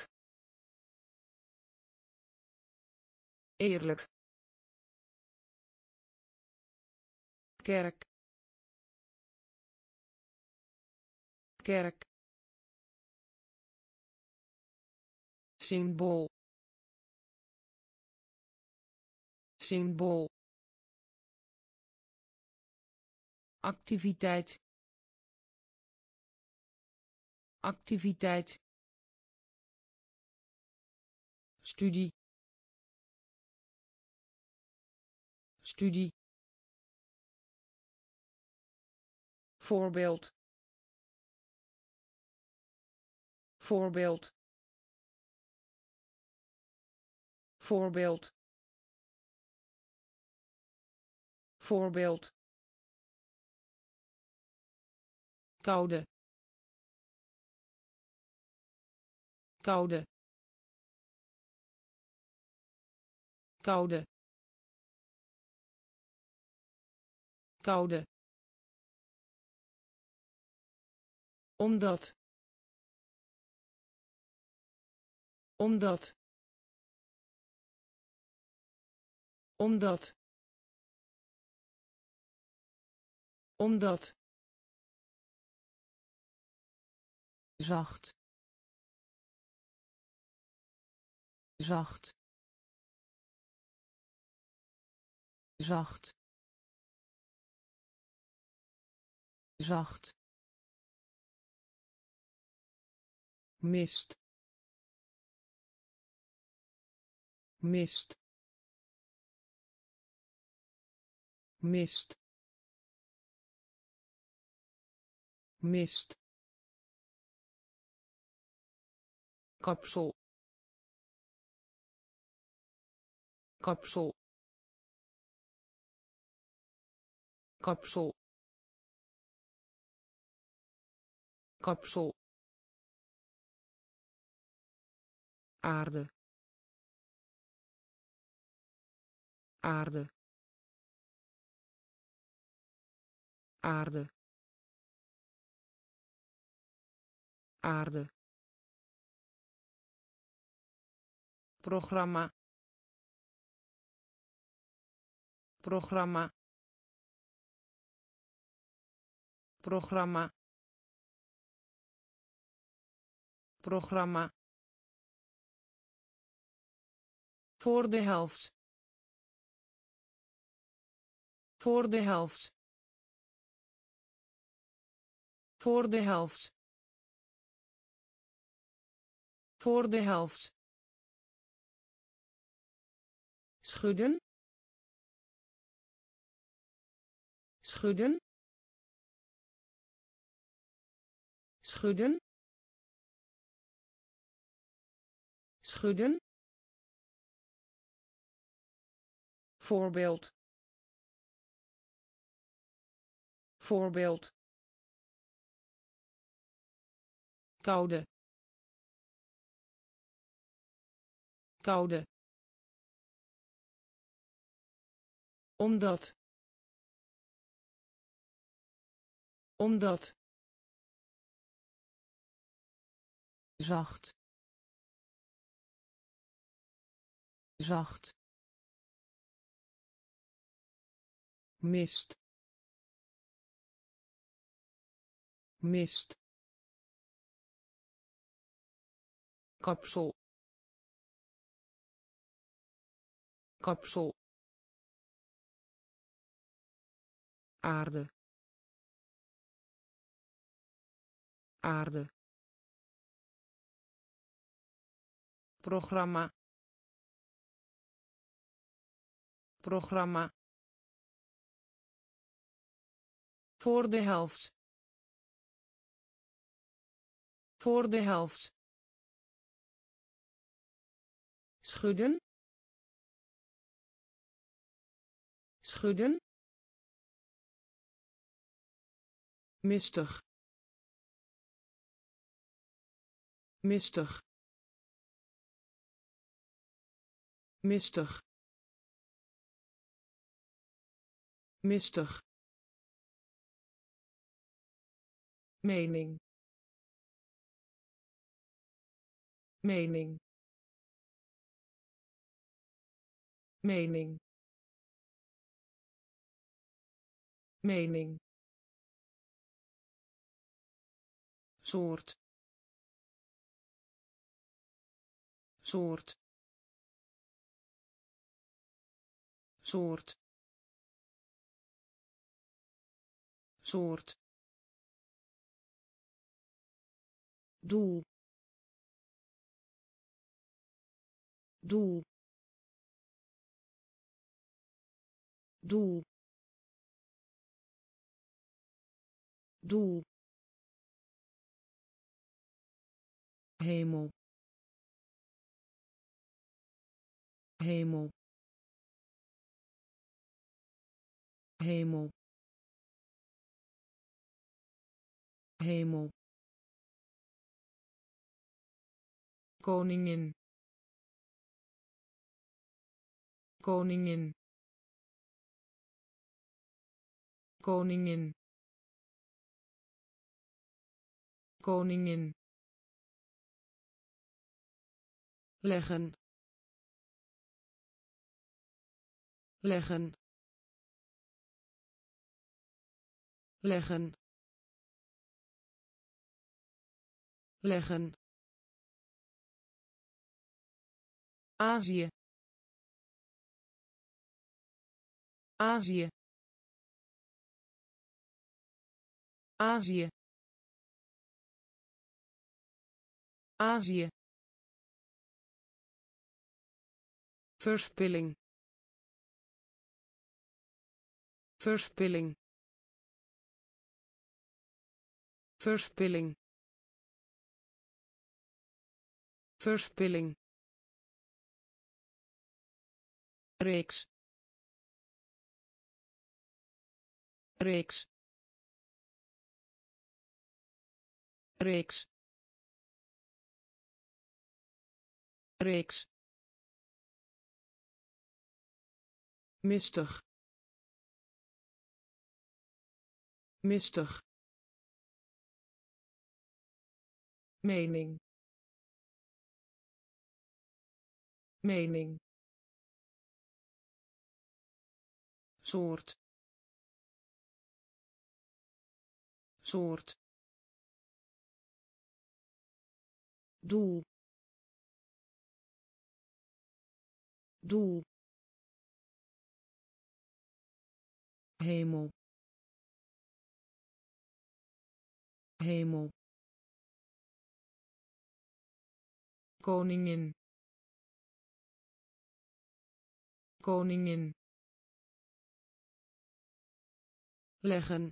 Eerlijk. Kerk. Kerk. Symbool. Symbool. Activiteit. Activiteit. Studie. Studie. voorbeeld voorbeeld voorbeeld voorbeeld koude koude koude koude omdat omdat omdat omdat zacht zacht zacht zacht mist mist mist mist kapsel kapsel kapsel kapsel aarde aarde aarde aarde programma programma programma programma voor de helft voor de helft voor de helft voor de helft schudden schudden schudden schudden voorbeeld voorbeeld koude koude omdat omdat zacht zacht mist mist kapsel kapsel aarde aarde programma programma voor de helft voor de helft schudden schudden mistig mistig mistig mistig mening mening mening mening soort soort soort soort doel doel doel doel, hemel, hemel, hemel, hemel, koningin, koningin, koningin, koningin, leggen, leggen, leggen, leggen, Azië, Azië, Azië, Azië, verspilling, verspilling, verspilling, verspilling, reeks, reeks, reeks, reeks, mistig, mistig, mening, mening, soort, soort, doel, doel, hemel, hemel, koningin, koningin, leggen,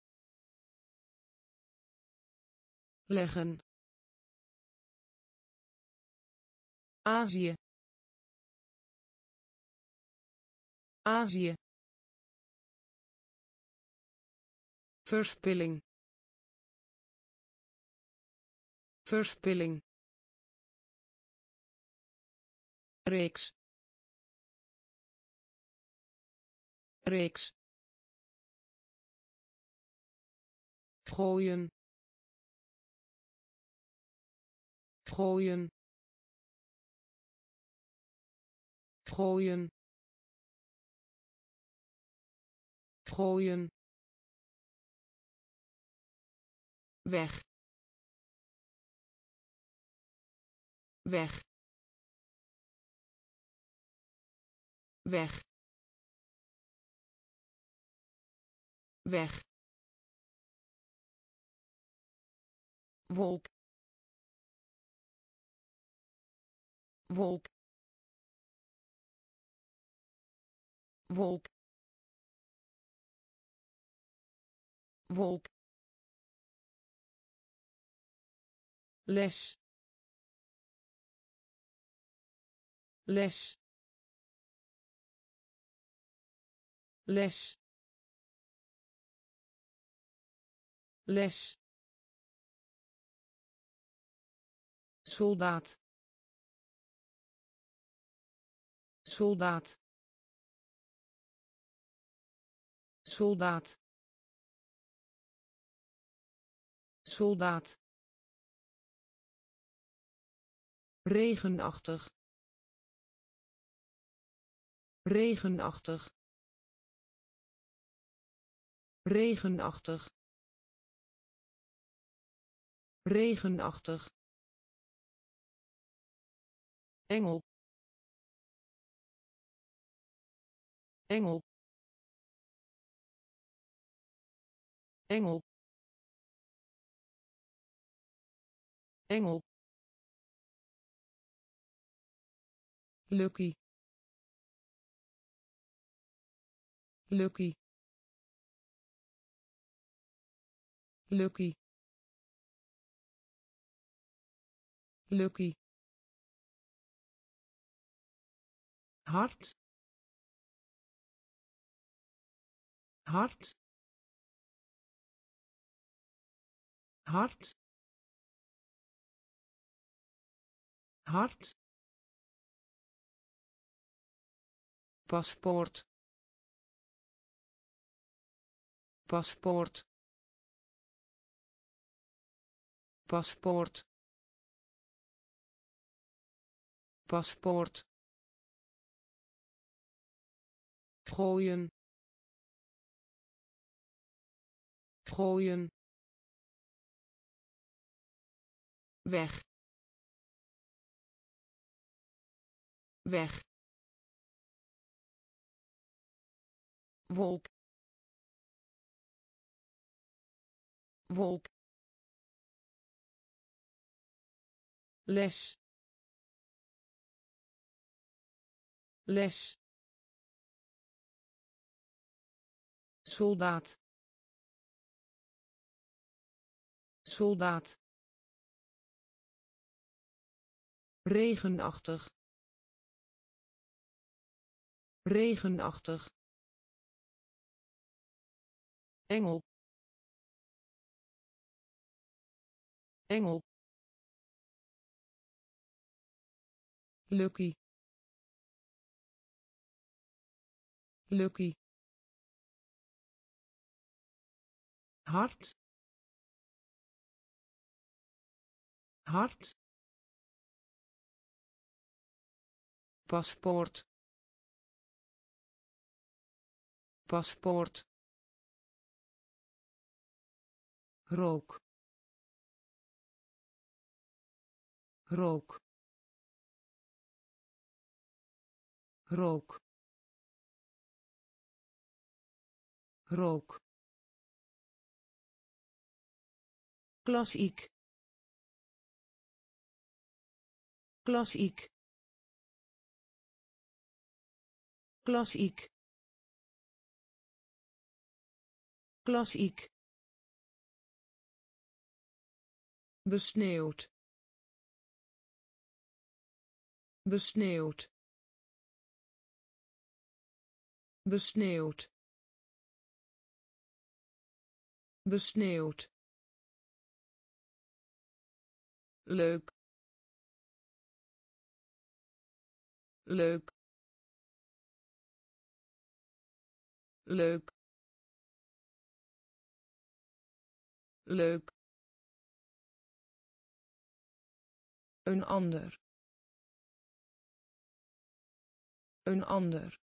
leggen, Azië, Azië, verspilling, verspilling, reeks, reeks, gooien, gooien, gooien, gooien, weg, weg, weg, weg, wolk, wolk, wolk, wolk, les, les, les, les, soldaat, soldaat, soldaat, soldaat, regenachtig, regenachtig, regenachtig, regenachtig, engel, engel, engel, engel, lucky, lucky, Lucky. Lucky. Hard. Hard. Hard. Hard. Paspoort. Paspoort. Paspoort. Paspoort. Gooien. Gooien. Weg. Weg. Wolk. Wolk. Les. Les. Soldaat. Soldaat. Regenachtig. Regenachtig. Engel. Engel. Lucky. Lucky. Hard. Hard. Paspoort. Paspoort. Rook. Rook. Rook. Rook. Klassiek. Klassiek. Klassiek. Klassiek. Besneeuwd. Besneeuwd. Besneeuwd. Besneeuwd. Leuk. Leuk. Leuk. Leuk. Een ander. Een ander.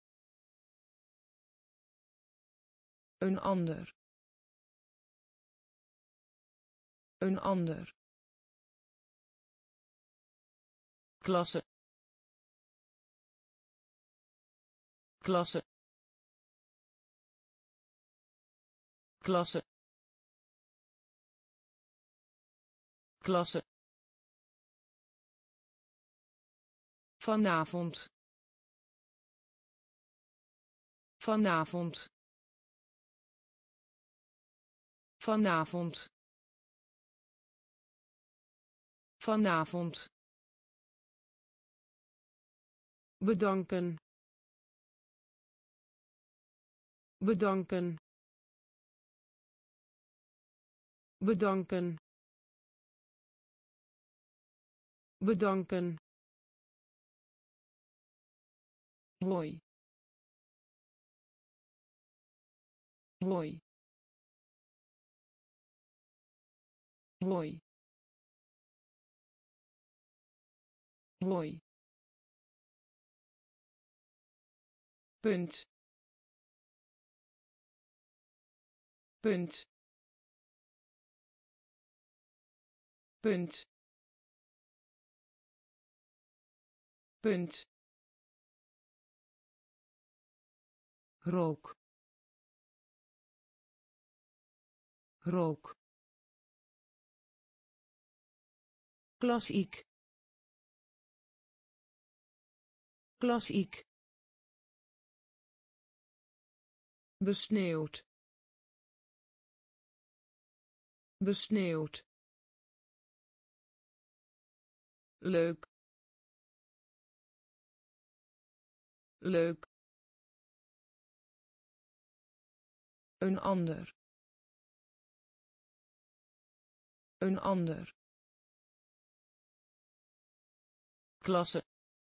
Een ander. Een ander. Klasse. Klasse. Klasse. Klasse. Vanavond. Vanavond. Vanavond. Vanavond. Bedanken. Bedanken. Bedanken. Bedanken. Hoi. Hoi. Hoi. Hoi. Punt. Punt. Punt. Punt. Rook. Rook. Klassiek. Klassiek. Besneeuwd. besneeuwd, leuk, leuk, een ander, een ander, klasse,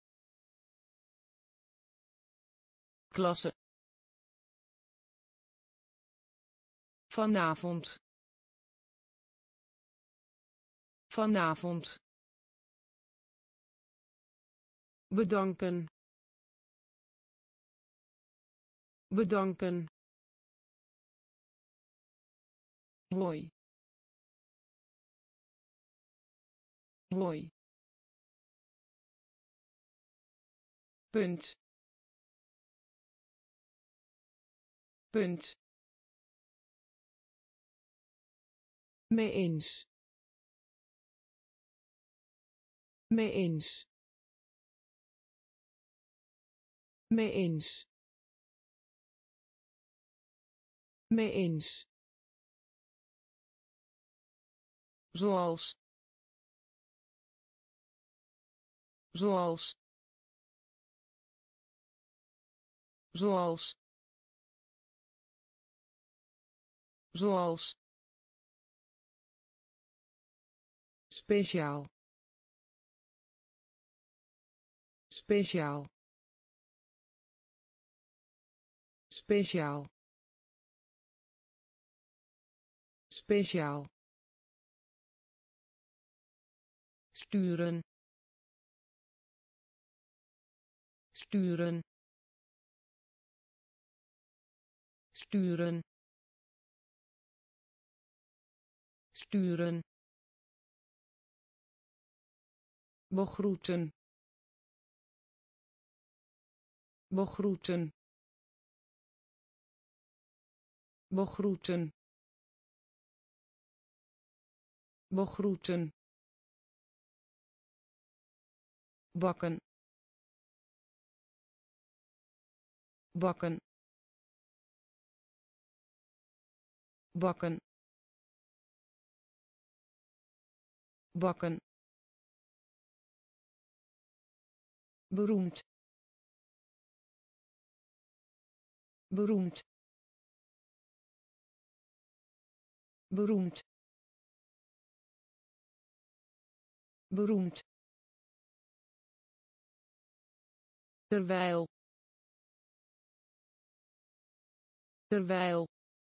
klasse, vanavond, vanavond, bedanken, bedanken, hoi, hoi, punt, punt, mee eens, mee eens, mee eens, mee eens, zoals, zoals, zoals, zoals, speciaal, speciaal, speciaal, speciaal, sturen, sturen, sturen, sturen, begroeten, begroeten, begroeten, begroeten, bakken, bakken, bakken, bakken, beroemd, beroemd, beroemd, beroemd, terwijl, terwijl,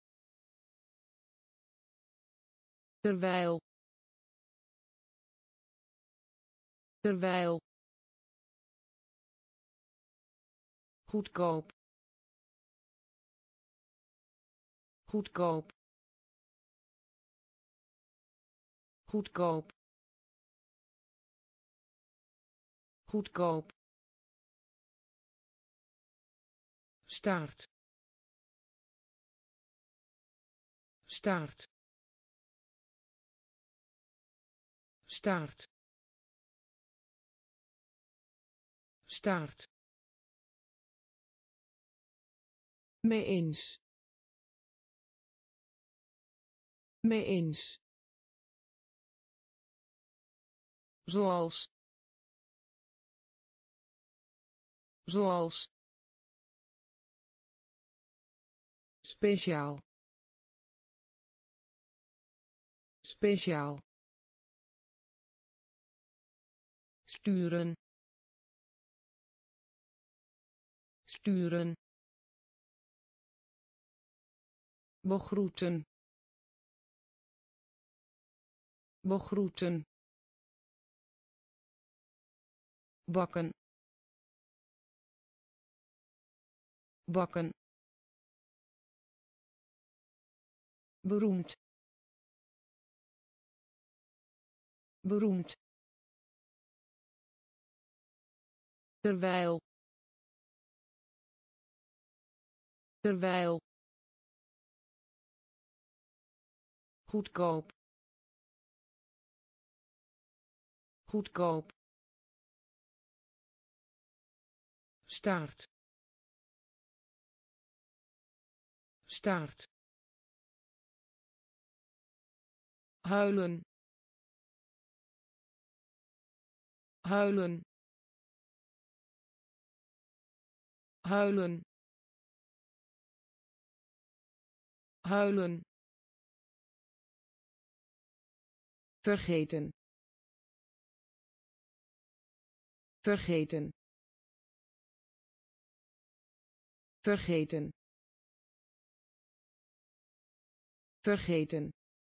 terwijl, terwijl, goedkoop, goedkoop, goedkoop, goedkoop, staart, staart, staart, staart, mee eens, mee eens, zoals, zoals, speciaal, speciaal, sturen, sturen, begroeten, begroeten, bakken, bakken, beroemd, beroemd, terwijl, terwijl, goedkoop, goedkoop, staart, staart, huilen huilen huilen huilen vergeten vergeten vergeten vergeten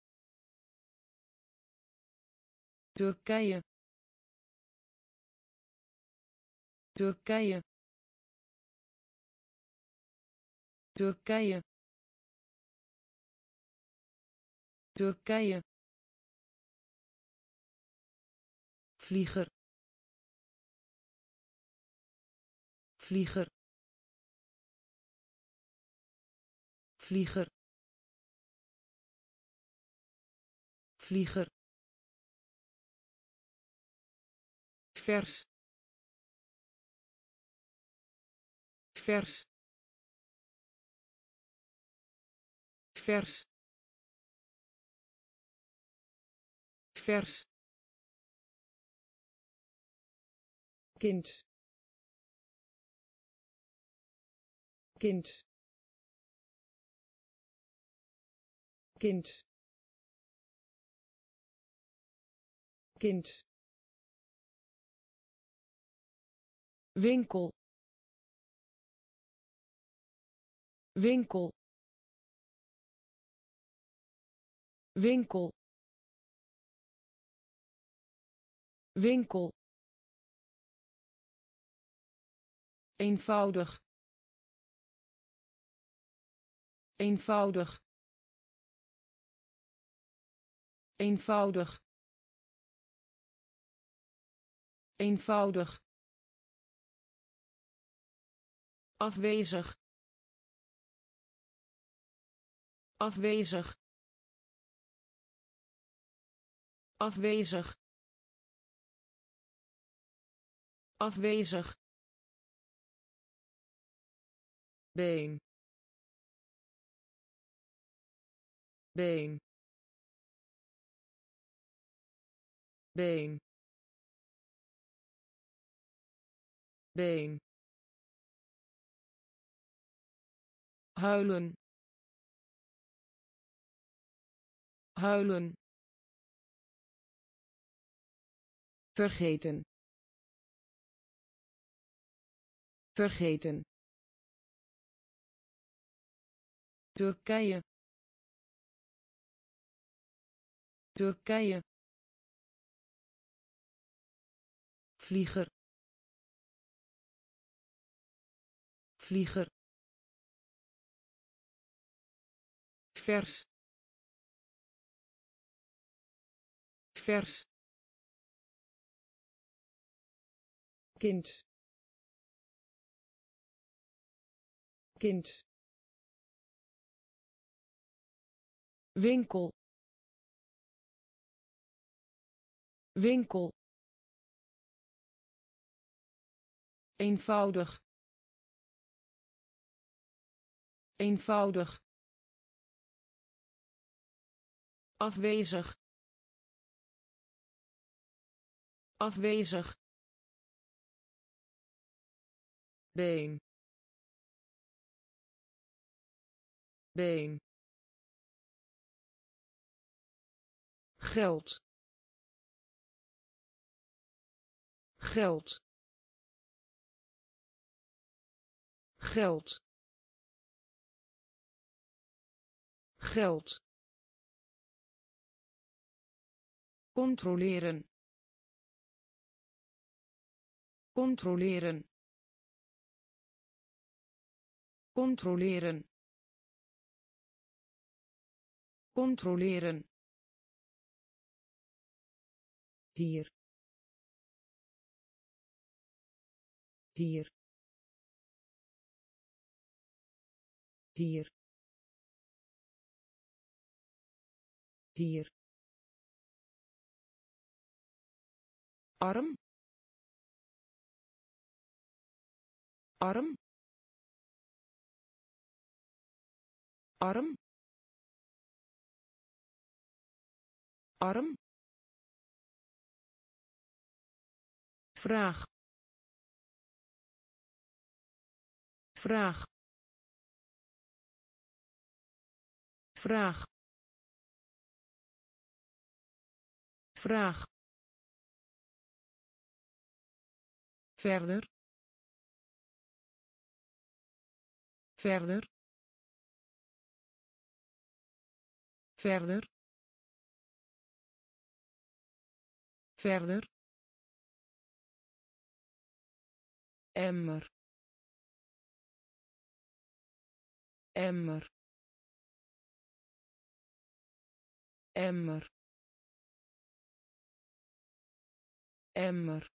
Turkije Turkije Turkije Turkije vlieger vlieger vlieger vlieger vers vers vers vers kind kind kind kind winkel winkel winkel winkel eenvoudig eenvoudig eenvoudig eenvoudig afwezig afwezig afwezig afwezig been been been been huilen huilen vergeten vergeten Turkije Turkije vlieger vlieger vers vers kind kind winkel winkel eenvoudig eenvoudig afwezig afwezig been been geld geld geld geld controleren controleren controleren controleren hier hier hier hier arm arm arm arm, vraag, vraag, vraag, vraag, verder, verder, verder, verder, emmer, emmer, emmer, emmer,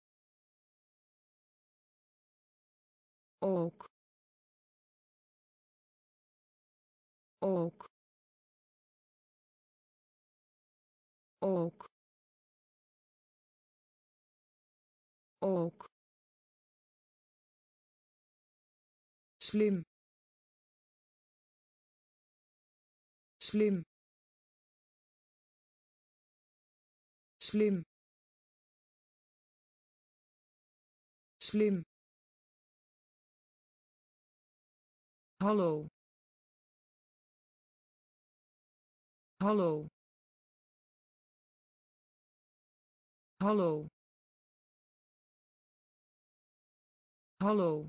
ook, ook, ook, ook, slim, slim, slim, slim, hallo, hallo, hallo, hallo,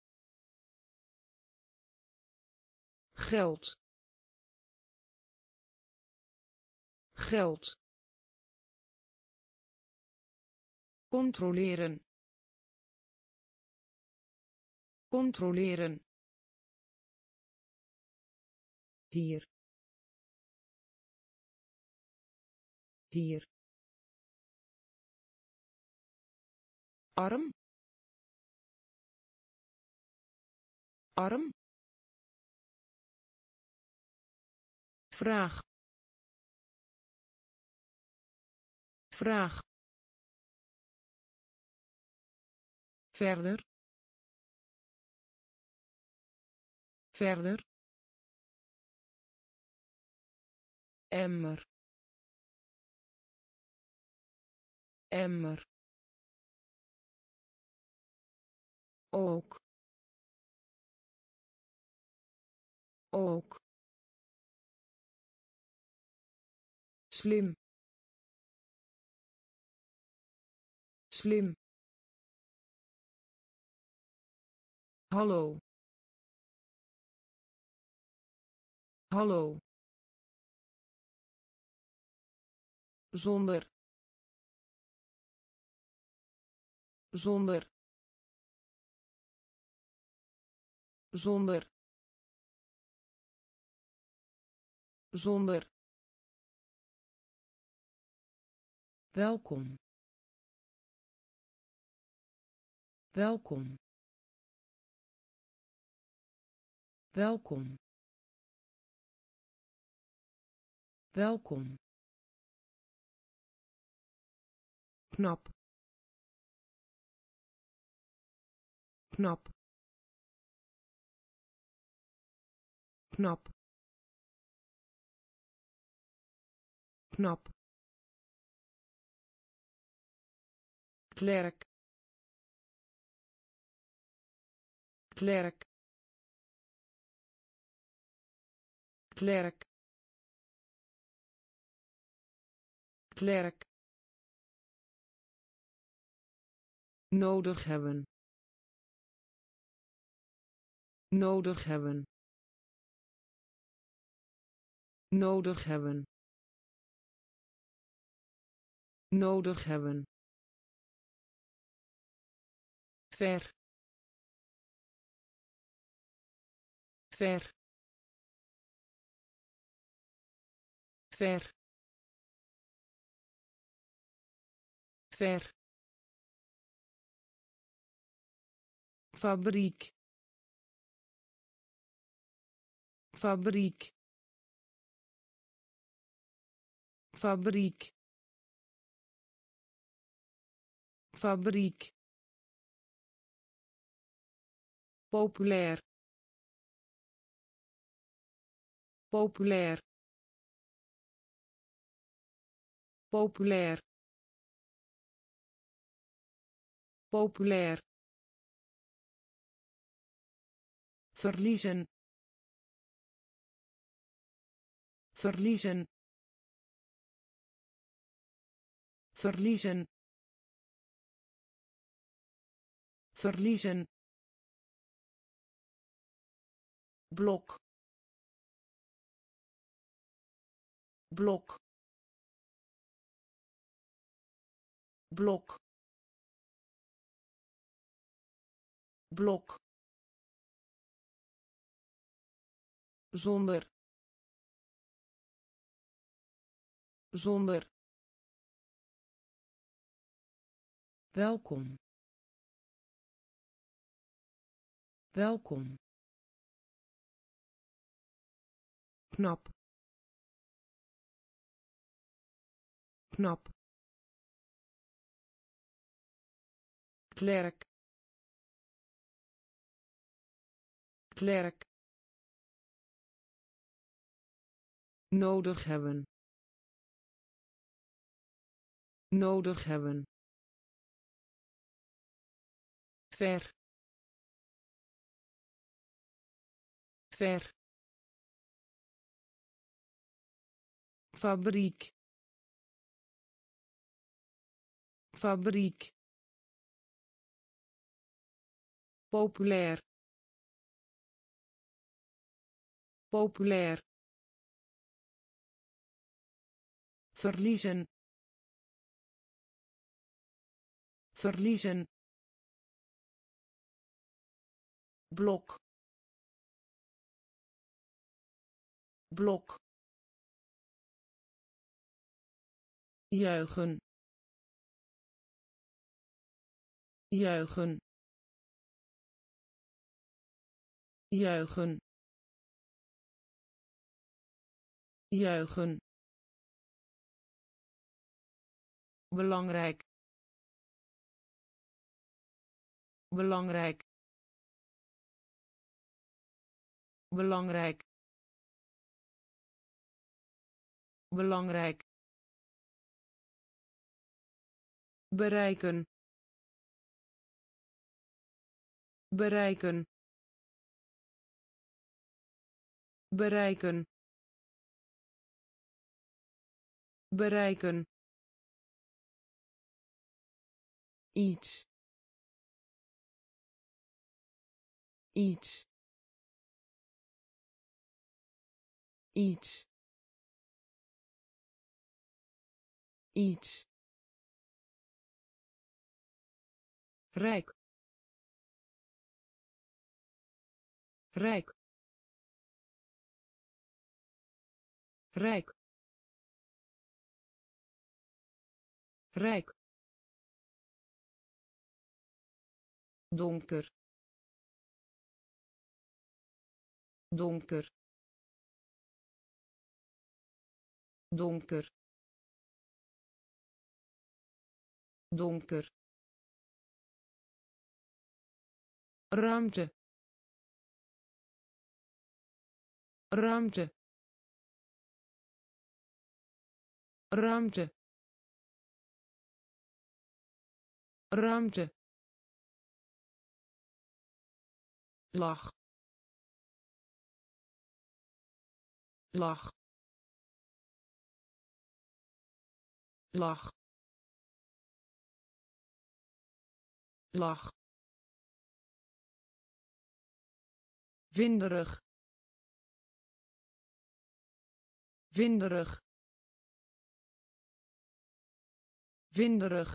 geld, geld, controleren, controleren, hier, hier, arm, arm, vraag, vraag, verder, verder, emmer, emmer, ook, ook, slim, slim, hallo, hallo, zonder, zonder, zonder, zonder, welkom, welkom, welkom, welkom, knap, knap, knap, knap, klerk, klerk, klerk, klerk, nodig hebben, nodig hebben, nodig hebben, nodig hebben, ver, ver, ver, ver, fabriek, fabriek, fabriek, fabriek, populair, populair, populair populair verliezen verliezen verliezen verliezen blok blok blok blok zonder zonder welkom welkom knap knap klerk klerk nodig hebben nodig hebben ver ver fabriek fabriek populair populair verliezen verliezen blok blok juichen juichen juichen juichen belangrijk belangrijk belangrijk belangrijk bereiken bereiken bereiken bereiken iets iets iets iets rijk rijk rijk rijk donker donker donker donker ruimte ruimte ruimte ruimte lach lach lach lach winderig winderig winderig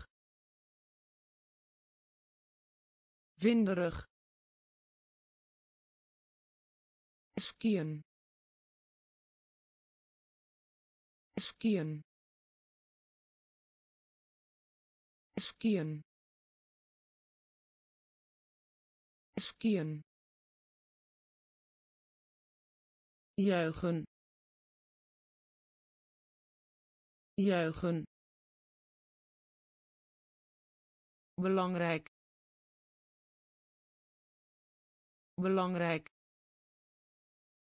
winderig skiën skiën skiën skiën juichen juichen belangrijk belangrijk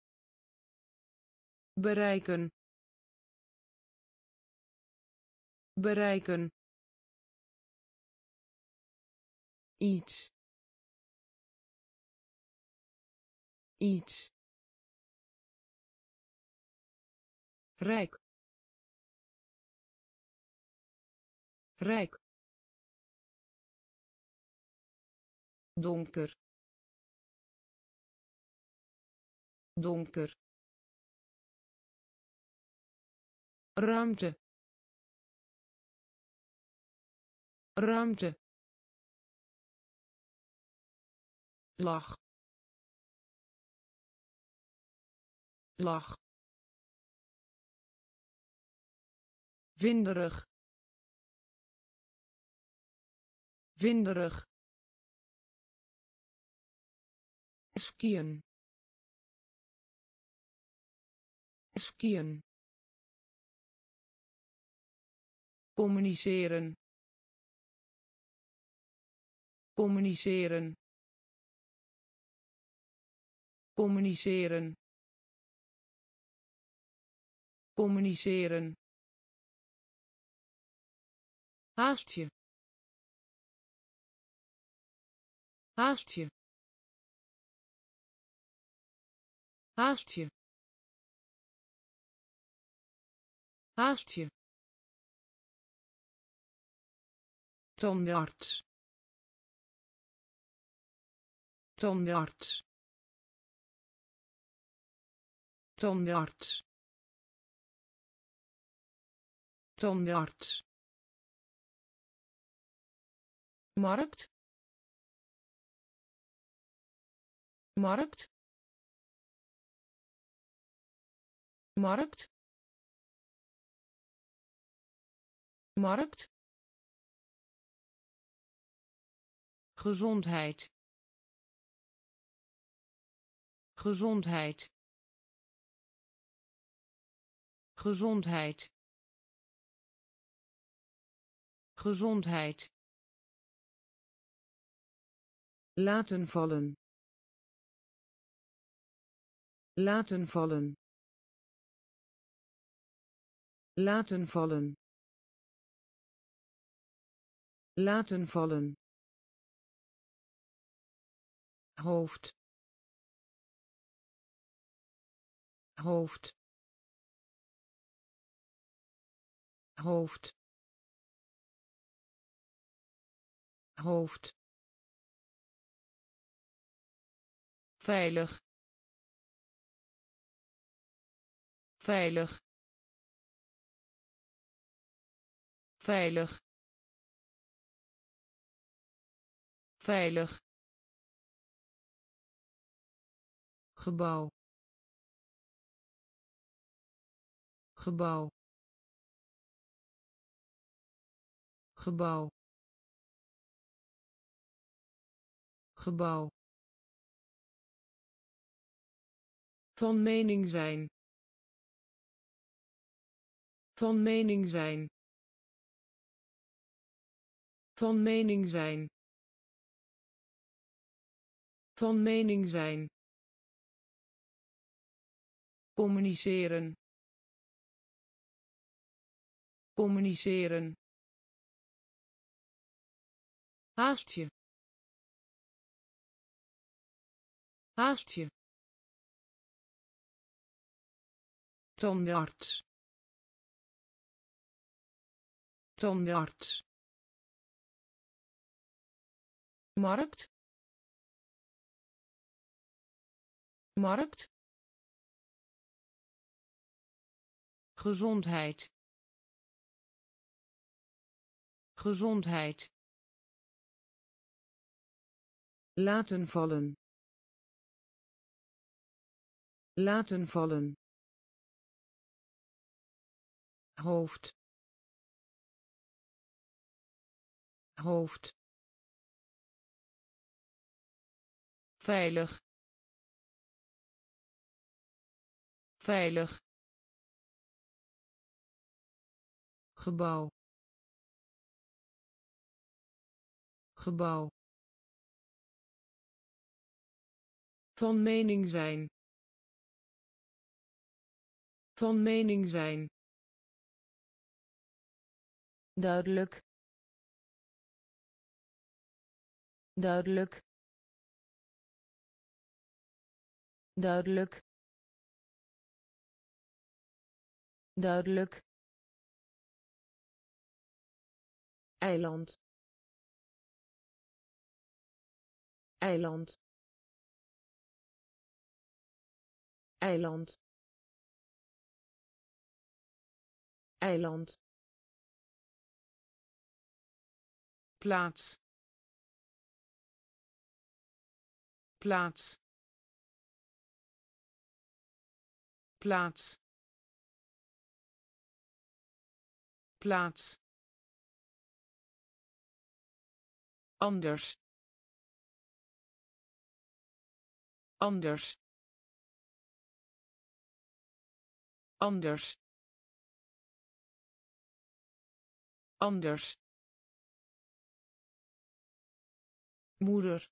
bereiken bereiken, iets, iets, rijk, rijk, donker, donker, ruimte, ruimte, lach, lach, winderig, winderig, skiën, skiën, communiceren, communiceren, communiceren, communiceren, haast je, haast je, haast je, haast je, tandarts, tandarts, tandarts, tandarts, markt, markt, markt, markt, gezondheid, gezondheid, gezondheid, gezondheid, laten vallen, laten vallen, laten vallen, laten vallen, hoofd, hoofd, hoofd, hoofd, veilig, veilig, veilig, veilig, gebouw, gebouw, gebouw, gebouw, van mening zijn, van mening zijn, van mening zijn, van mening zijn, communiceren, communiceren, haast je, haast je, tandarts, tandarts, markt, markt, gezondheid, gezondheid, laten vallen, laten vallen, hoofd, hoofd, veilig, veilig, gebouw, gebouw, van mening zijn, van mening zijn, duidelijk duidelijk duidelijk duidelijk eiland eiland eiland eiland plaats plaats plaats plaats anders anders anders anders moeder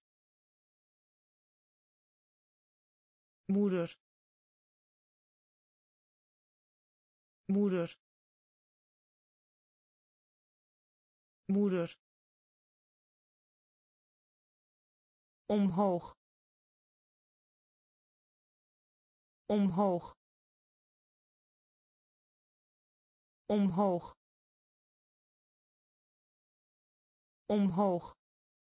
moeder moeder moeder omhoog omhoog omhoog omhoog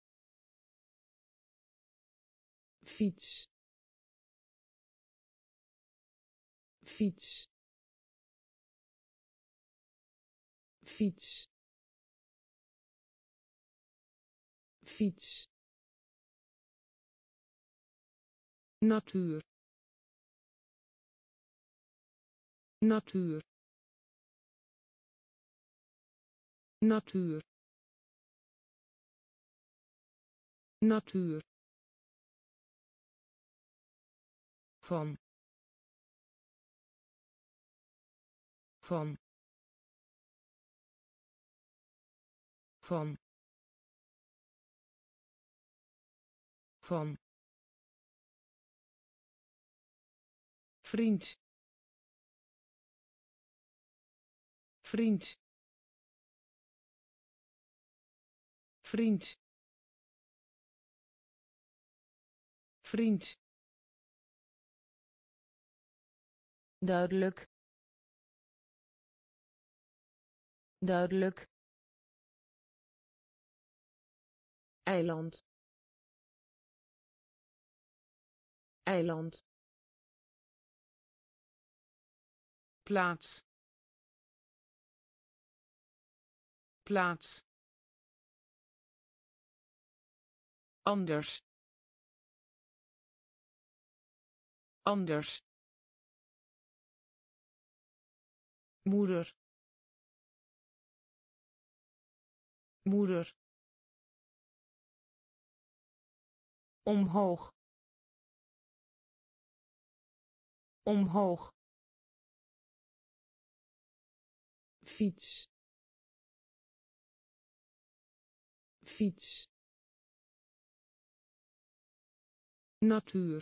fiets fiets fiets fiets natuur natuur natuur natuur van van van van vriend vriend vriend vriend duidelijk duidelijk eiland eiland plaats plaats anders anders moeder moeder omhoog omhoog fiets fiets natuur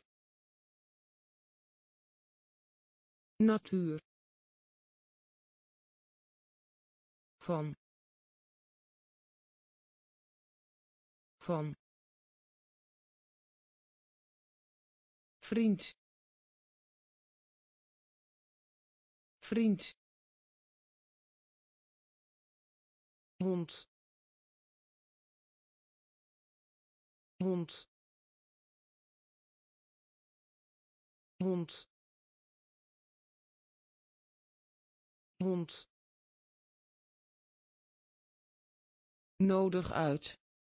natuur van van vriend vriend hond hond hond hond nodig uit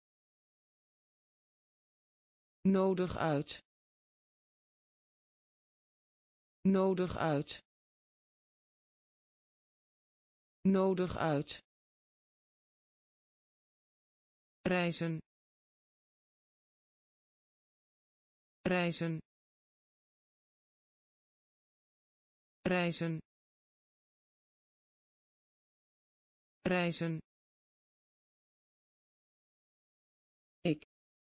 nodig uit nodig uit nodig uit reizen reizen reizen reizen ik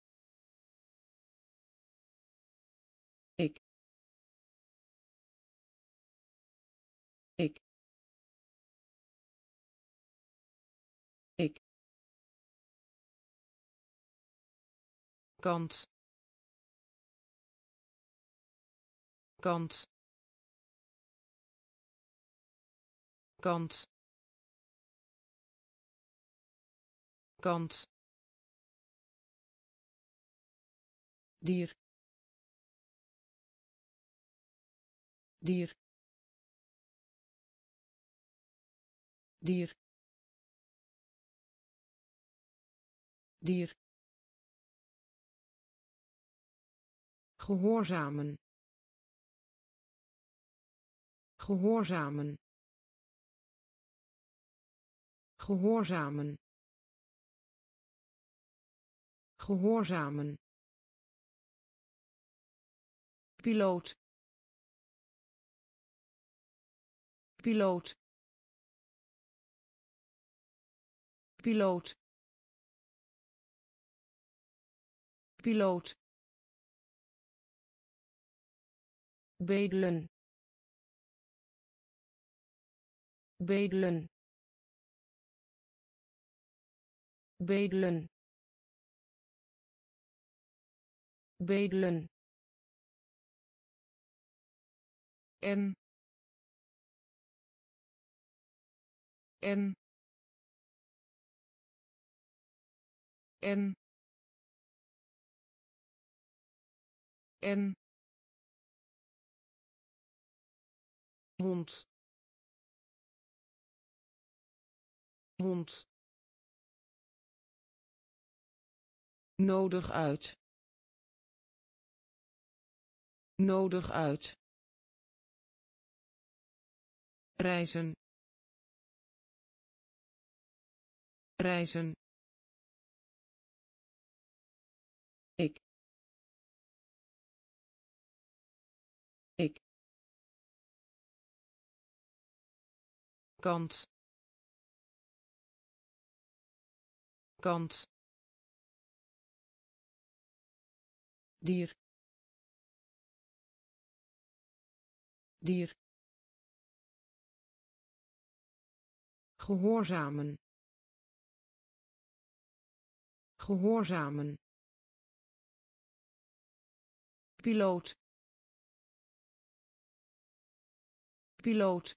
ik ik kant kant kant kant dier dier dier dier gehoorzamen gehoorzamen gehoorzamen gehoorzamen piloot piloot piloot piloot bedelen bedelen bedelen bedelen en en en en hond hond nodig uit nodig uit reizen reizen ik ik kant kant dier dier gehoorzamen gehoorzamen piloot piloot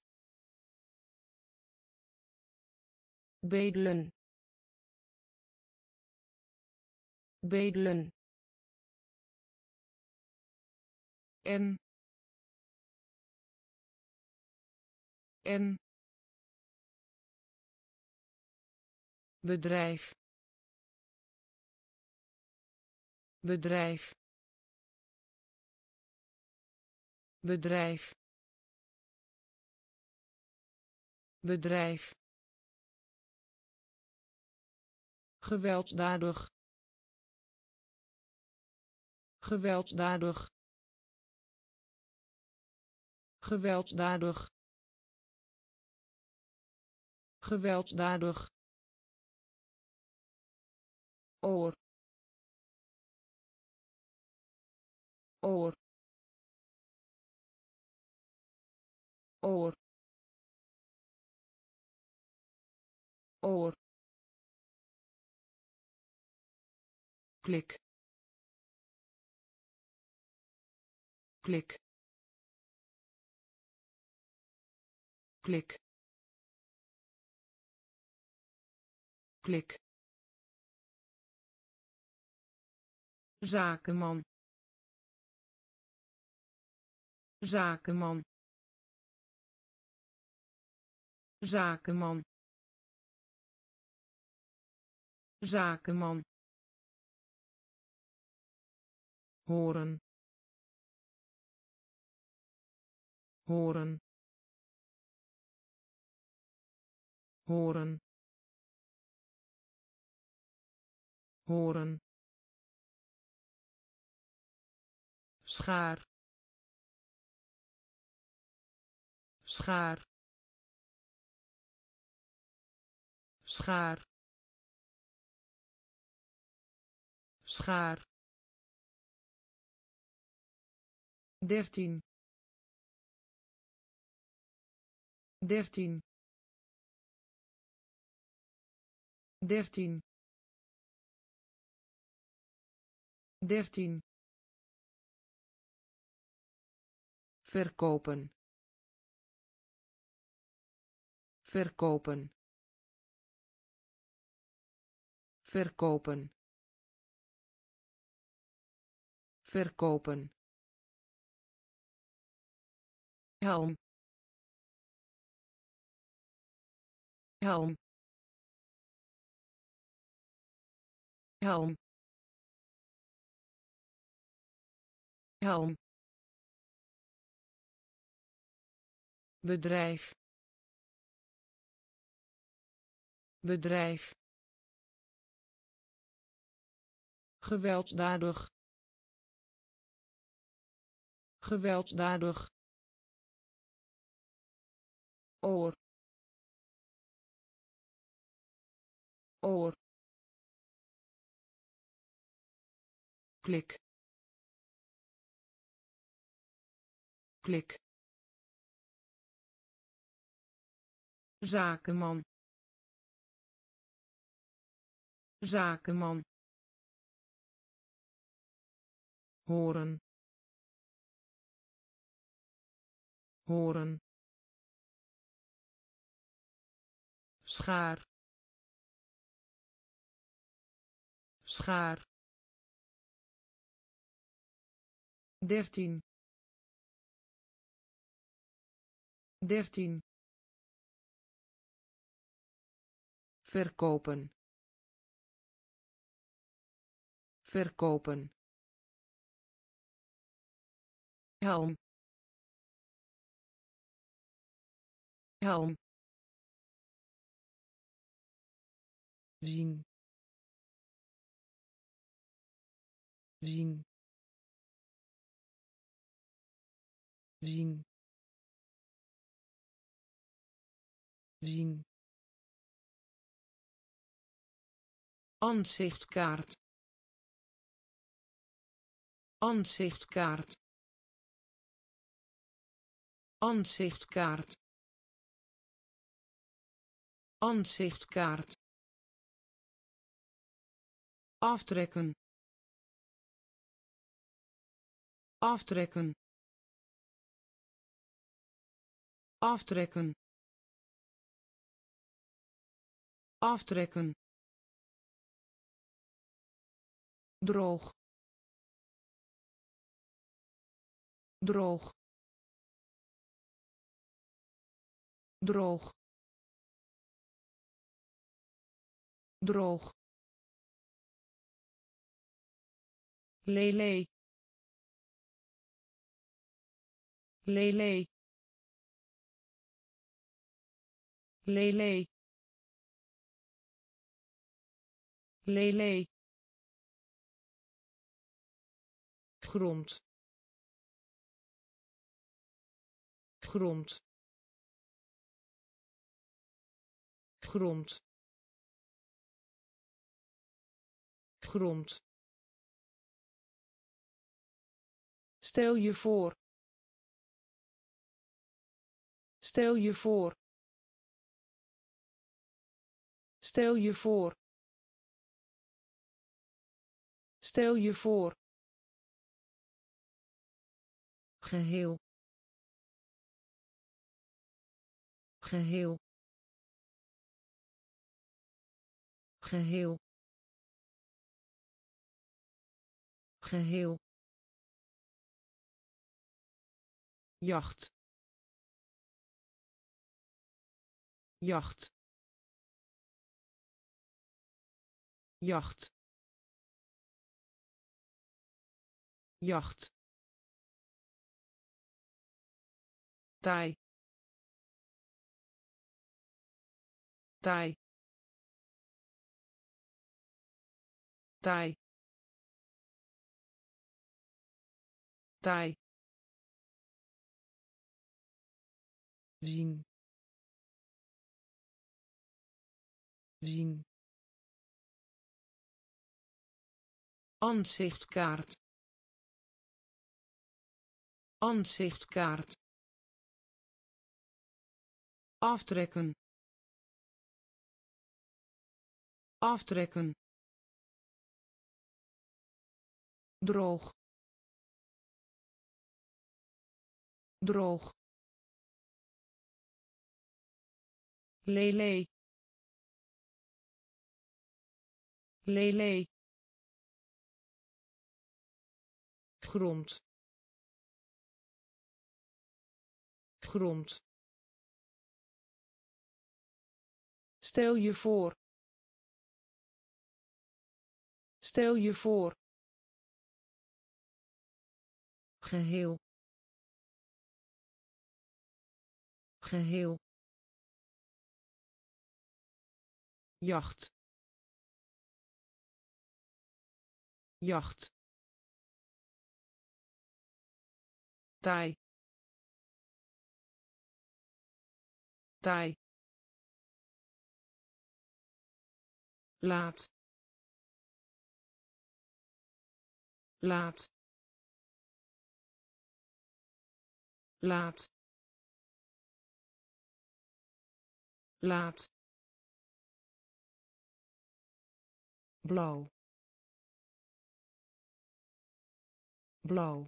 bedelen bedelen en en bedrijf bedrijf bedrijf bedrijf gewelddadig gewelddadig gewelddadig gewelddadig oor oor oor oor klik klik klik klik zakenman zakenman zakenman zakenman horen horen horen horen schaar schaar schaar schaar dertien dertien dertien dertien verkopen verkopen verkopen verkopen helm helm helm helm bedrijf bedrijf gewelddadig gewelddadig oor oor klik klik zakenman zakenman horen horen schaar schaar dertien dertien verkopen verkopen helm helm zien zien zien zien aanzichtkaart aanzichtkaart aanzichtkaart aanzichtkaart aftrekken aftrekken aftrekken aftrekken droog droog droog droog lele lele lele lele grond grond grond grond stel je voor stel je voor stel je voor stel je voor geheel geheel geheel geheel jacht jacht jacht jacht taai taai taai taai zien zien aanzichtkaart aanzichtkaart aftrekken aftrekken droog droog lele lele grond grond stel je voor stel je voor geheel geheel jacht jacht taai taai laat laat laat laat blauw blauw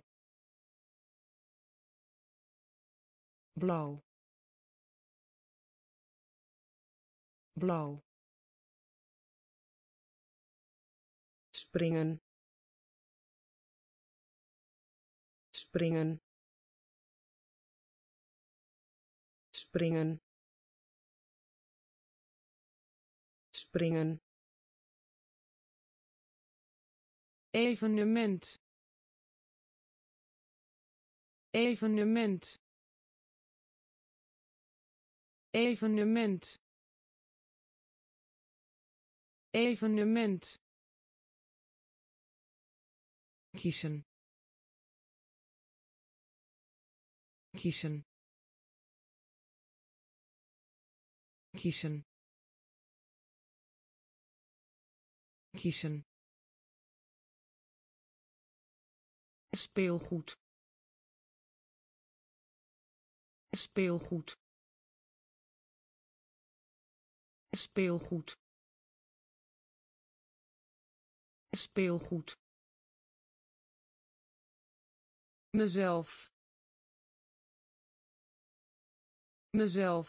blauw blauw springen springen springen springen evenement evenement evenement evenement kiezen kiezen kiezen kiezen speelgoed speelgoed speelgoed speelgoed mezelf mezelf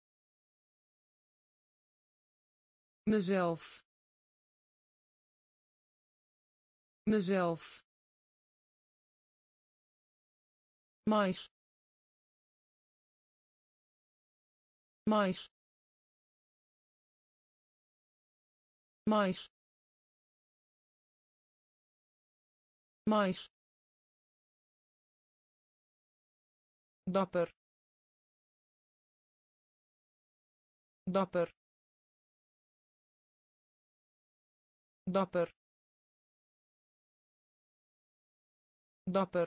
mezelf mezelf mais mais mais mais dapper dapper dapper dapper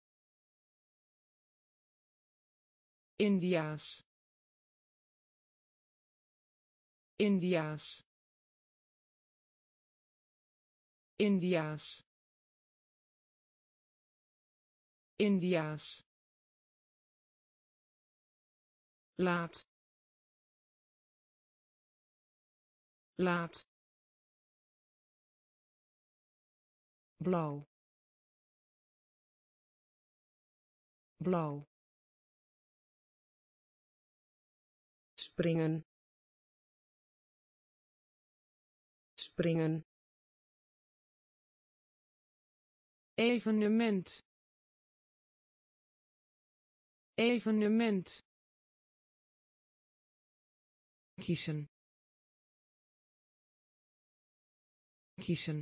Indiaas Indiaas Indiaas Indiaas laat laat blauw blauw springen springen evenement evenement kiezen kiezen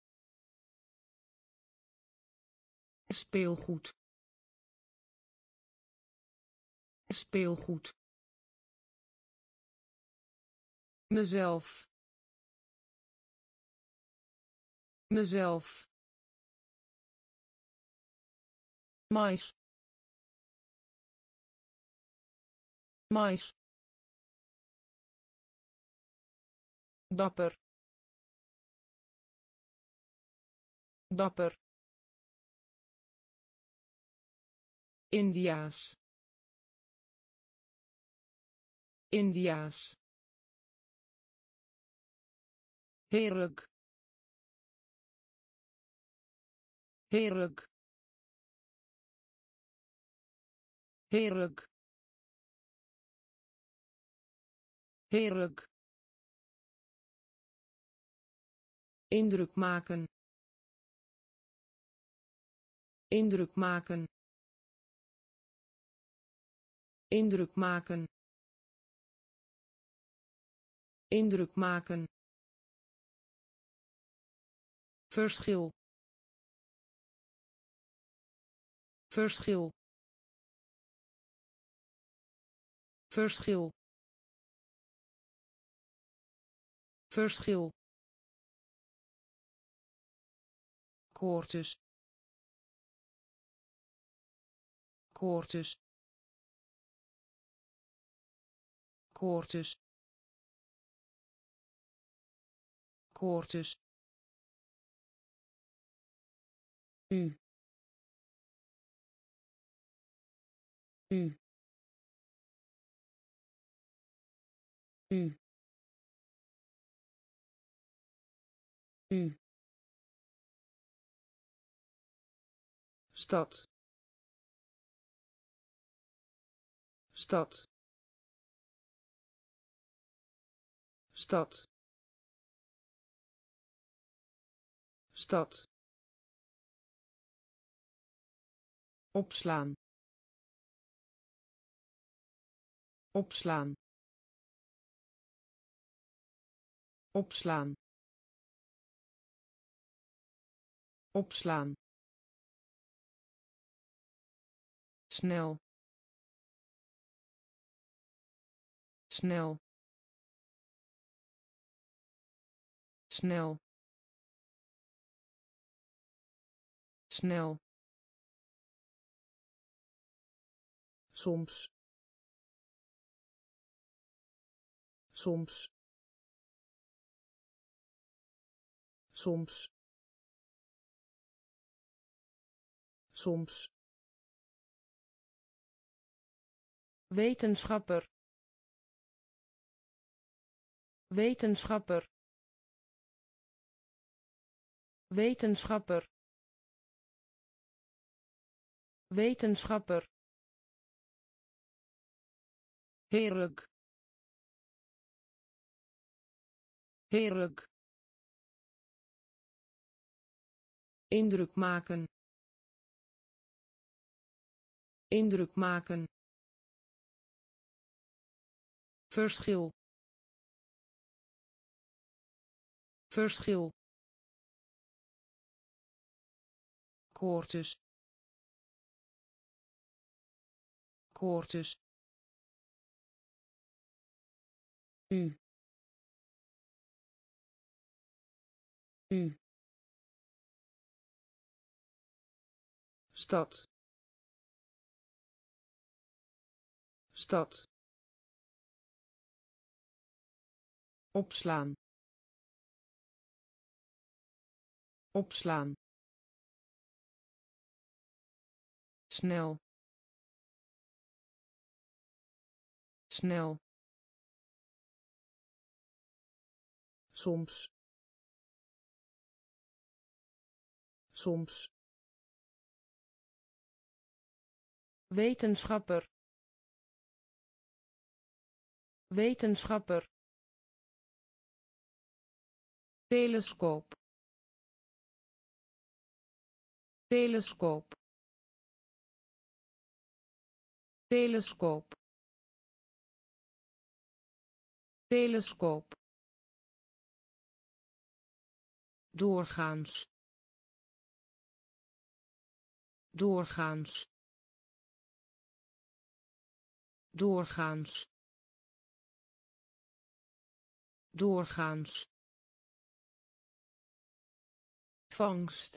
speelgoed speelgoed mezelf mezelf mais mais dapper dapper Indiaas Indiaas heerlijk heerlijk heerlijk heerlijk indruk maken indruk maken indruk maken indruk maken verschil verschil verschil verschil koortjes koortjes koortjes koortjes u u u u stad stad stad stad opslaan opslaan opslaan opslaan snel snel snel snel soms soms soms soms wetenschapper wetenschapper wetenschapper wetenschapper heerlijk heerlijk indruk maken indruk maken verschil verschil koortjes koortjes u u stad stad opslaan opslaan snel snel soms soms wetenschapper wetenschapper telescoop telescoop telescoop telescoop doorgaans doorgaans doorgaans doorgaans vangst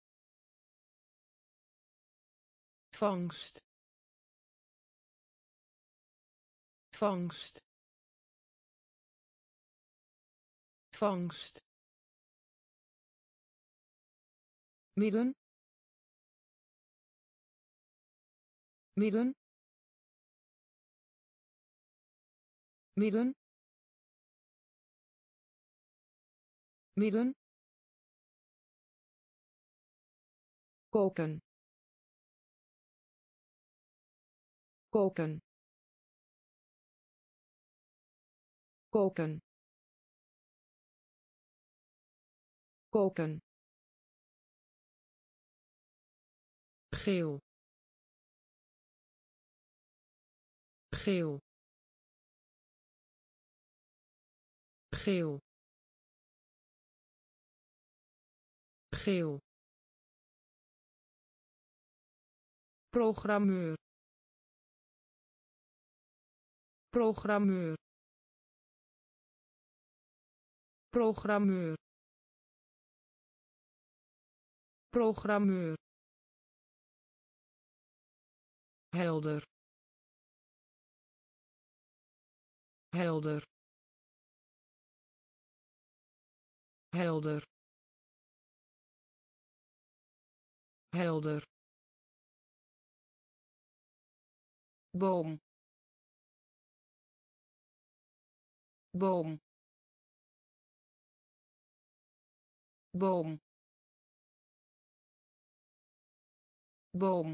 vangst vangst vangst midden midden midden midden koken koken koken koken geel geel geel geel programmeur programmeur programmeur programmeur helder helder helder helder boom boom boom boom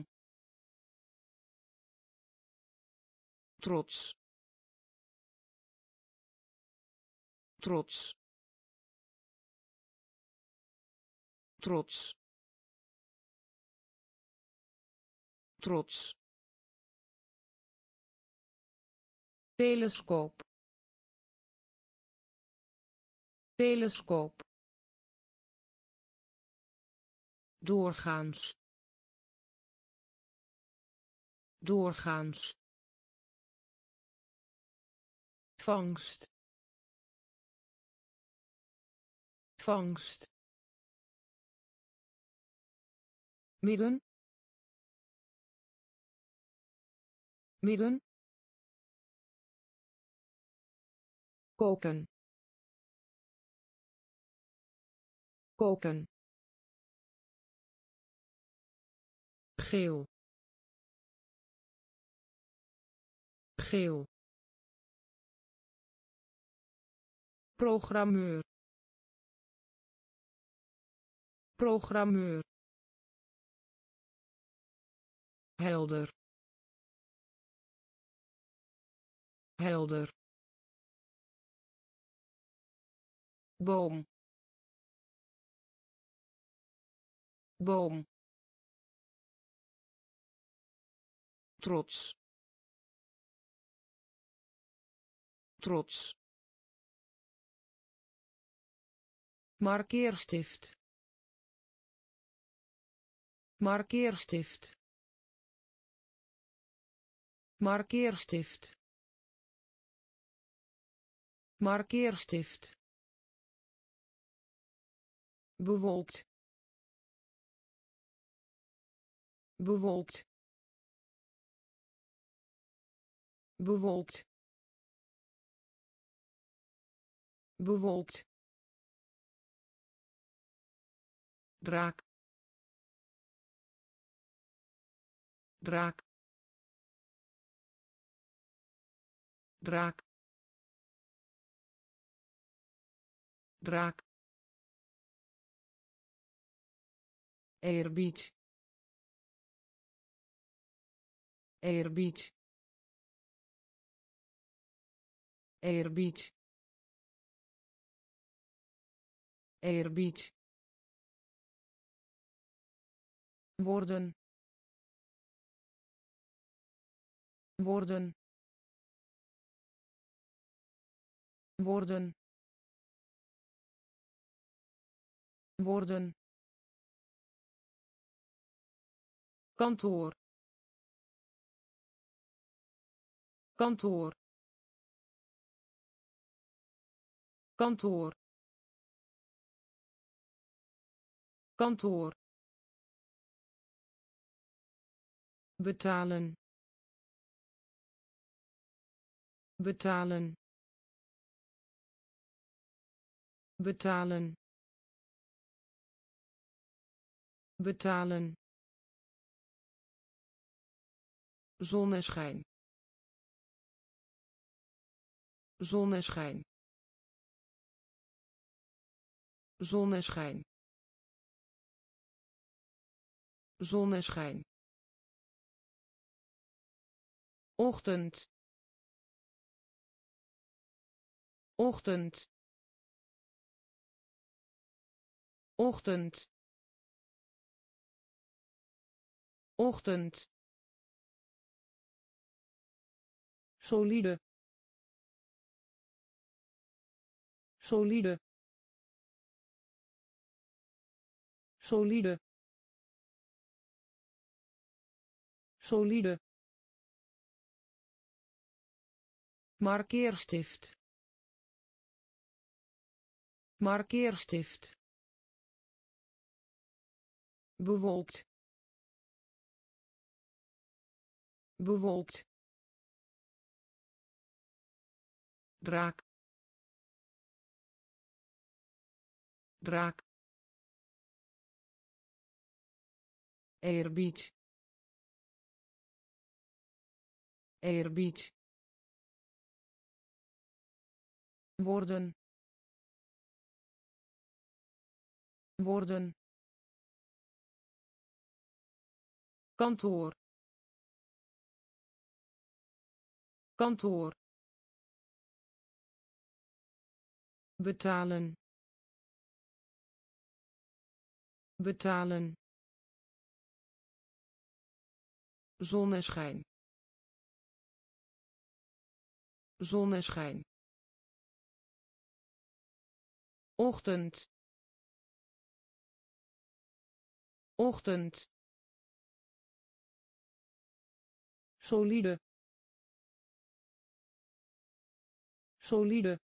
trots trots trots trots telescoop telescoop doorgaans doorgaans vangst vangst midden midden koken koken geel geel programmeur programmeur helder helder boom boom trots trots markeerstift markeerstift markeerstift markeerstift bewolkt bewolkt bewolkt bewolkt draak draak draak draak eerbied eerbied eerbied eerbied worden worden worden worden kantoor kantoor kantoor kantoor betalen betalen betalen betalen zonneschijn zonneschijn zonneschijn zonneschijn, ochtend, ochtend, ochtend, ochtend, solide, solide, solide, solide, markeerstift, markeerstift, bewolkt, bewolkt, draak, draak, eerbied, eerbied, worden, worden, kantoor, kantoor, betalen, betalen, zonneschijn, zonneschijn, ochtend, ochtend, solide, solide,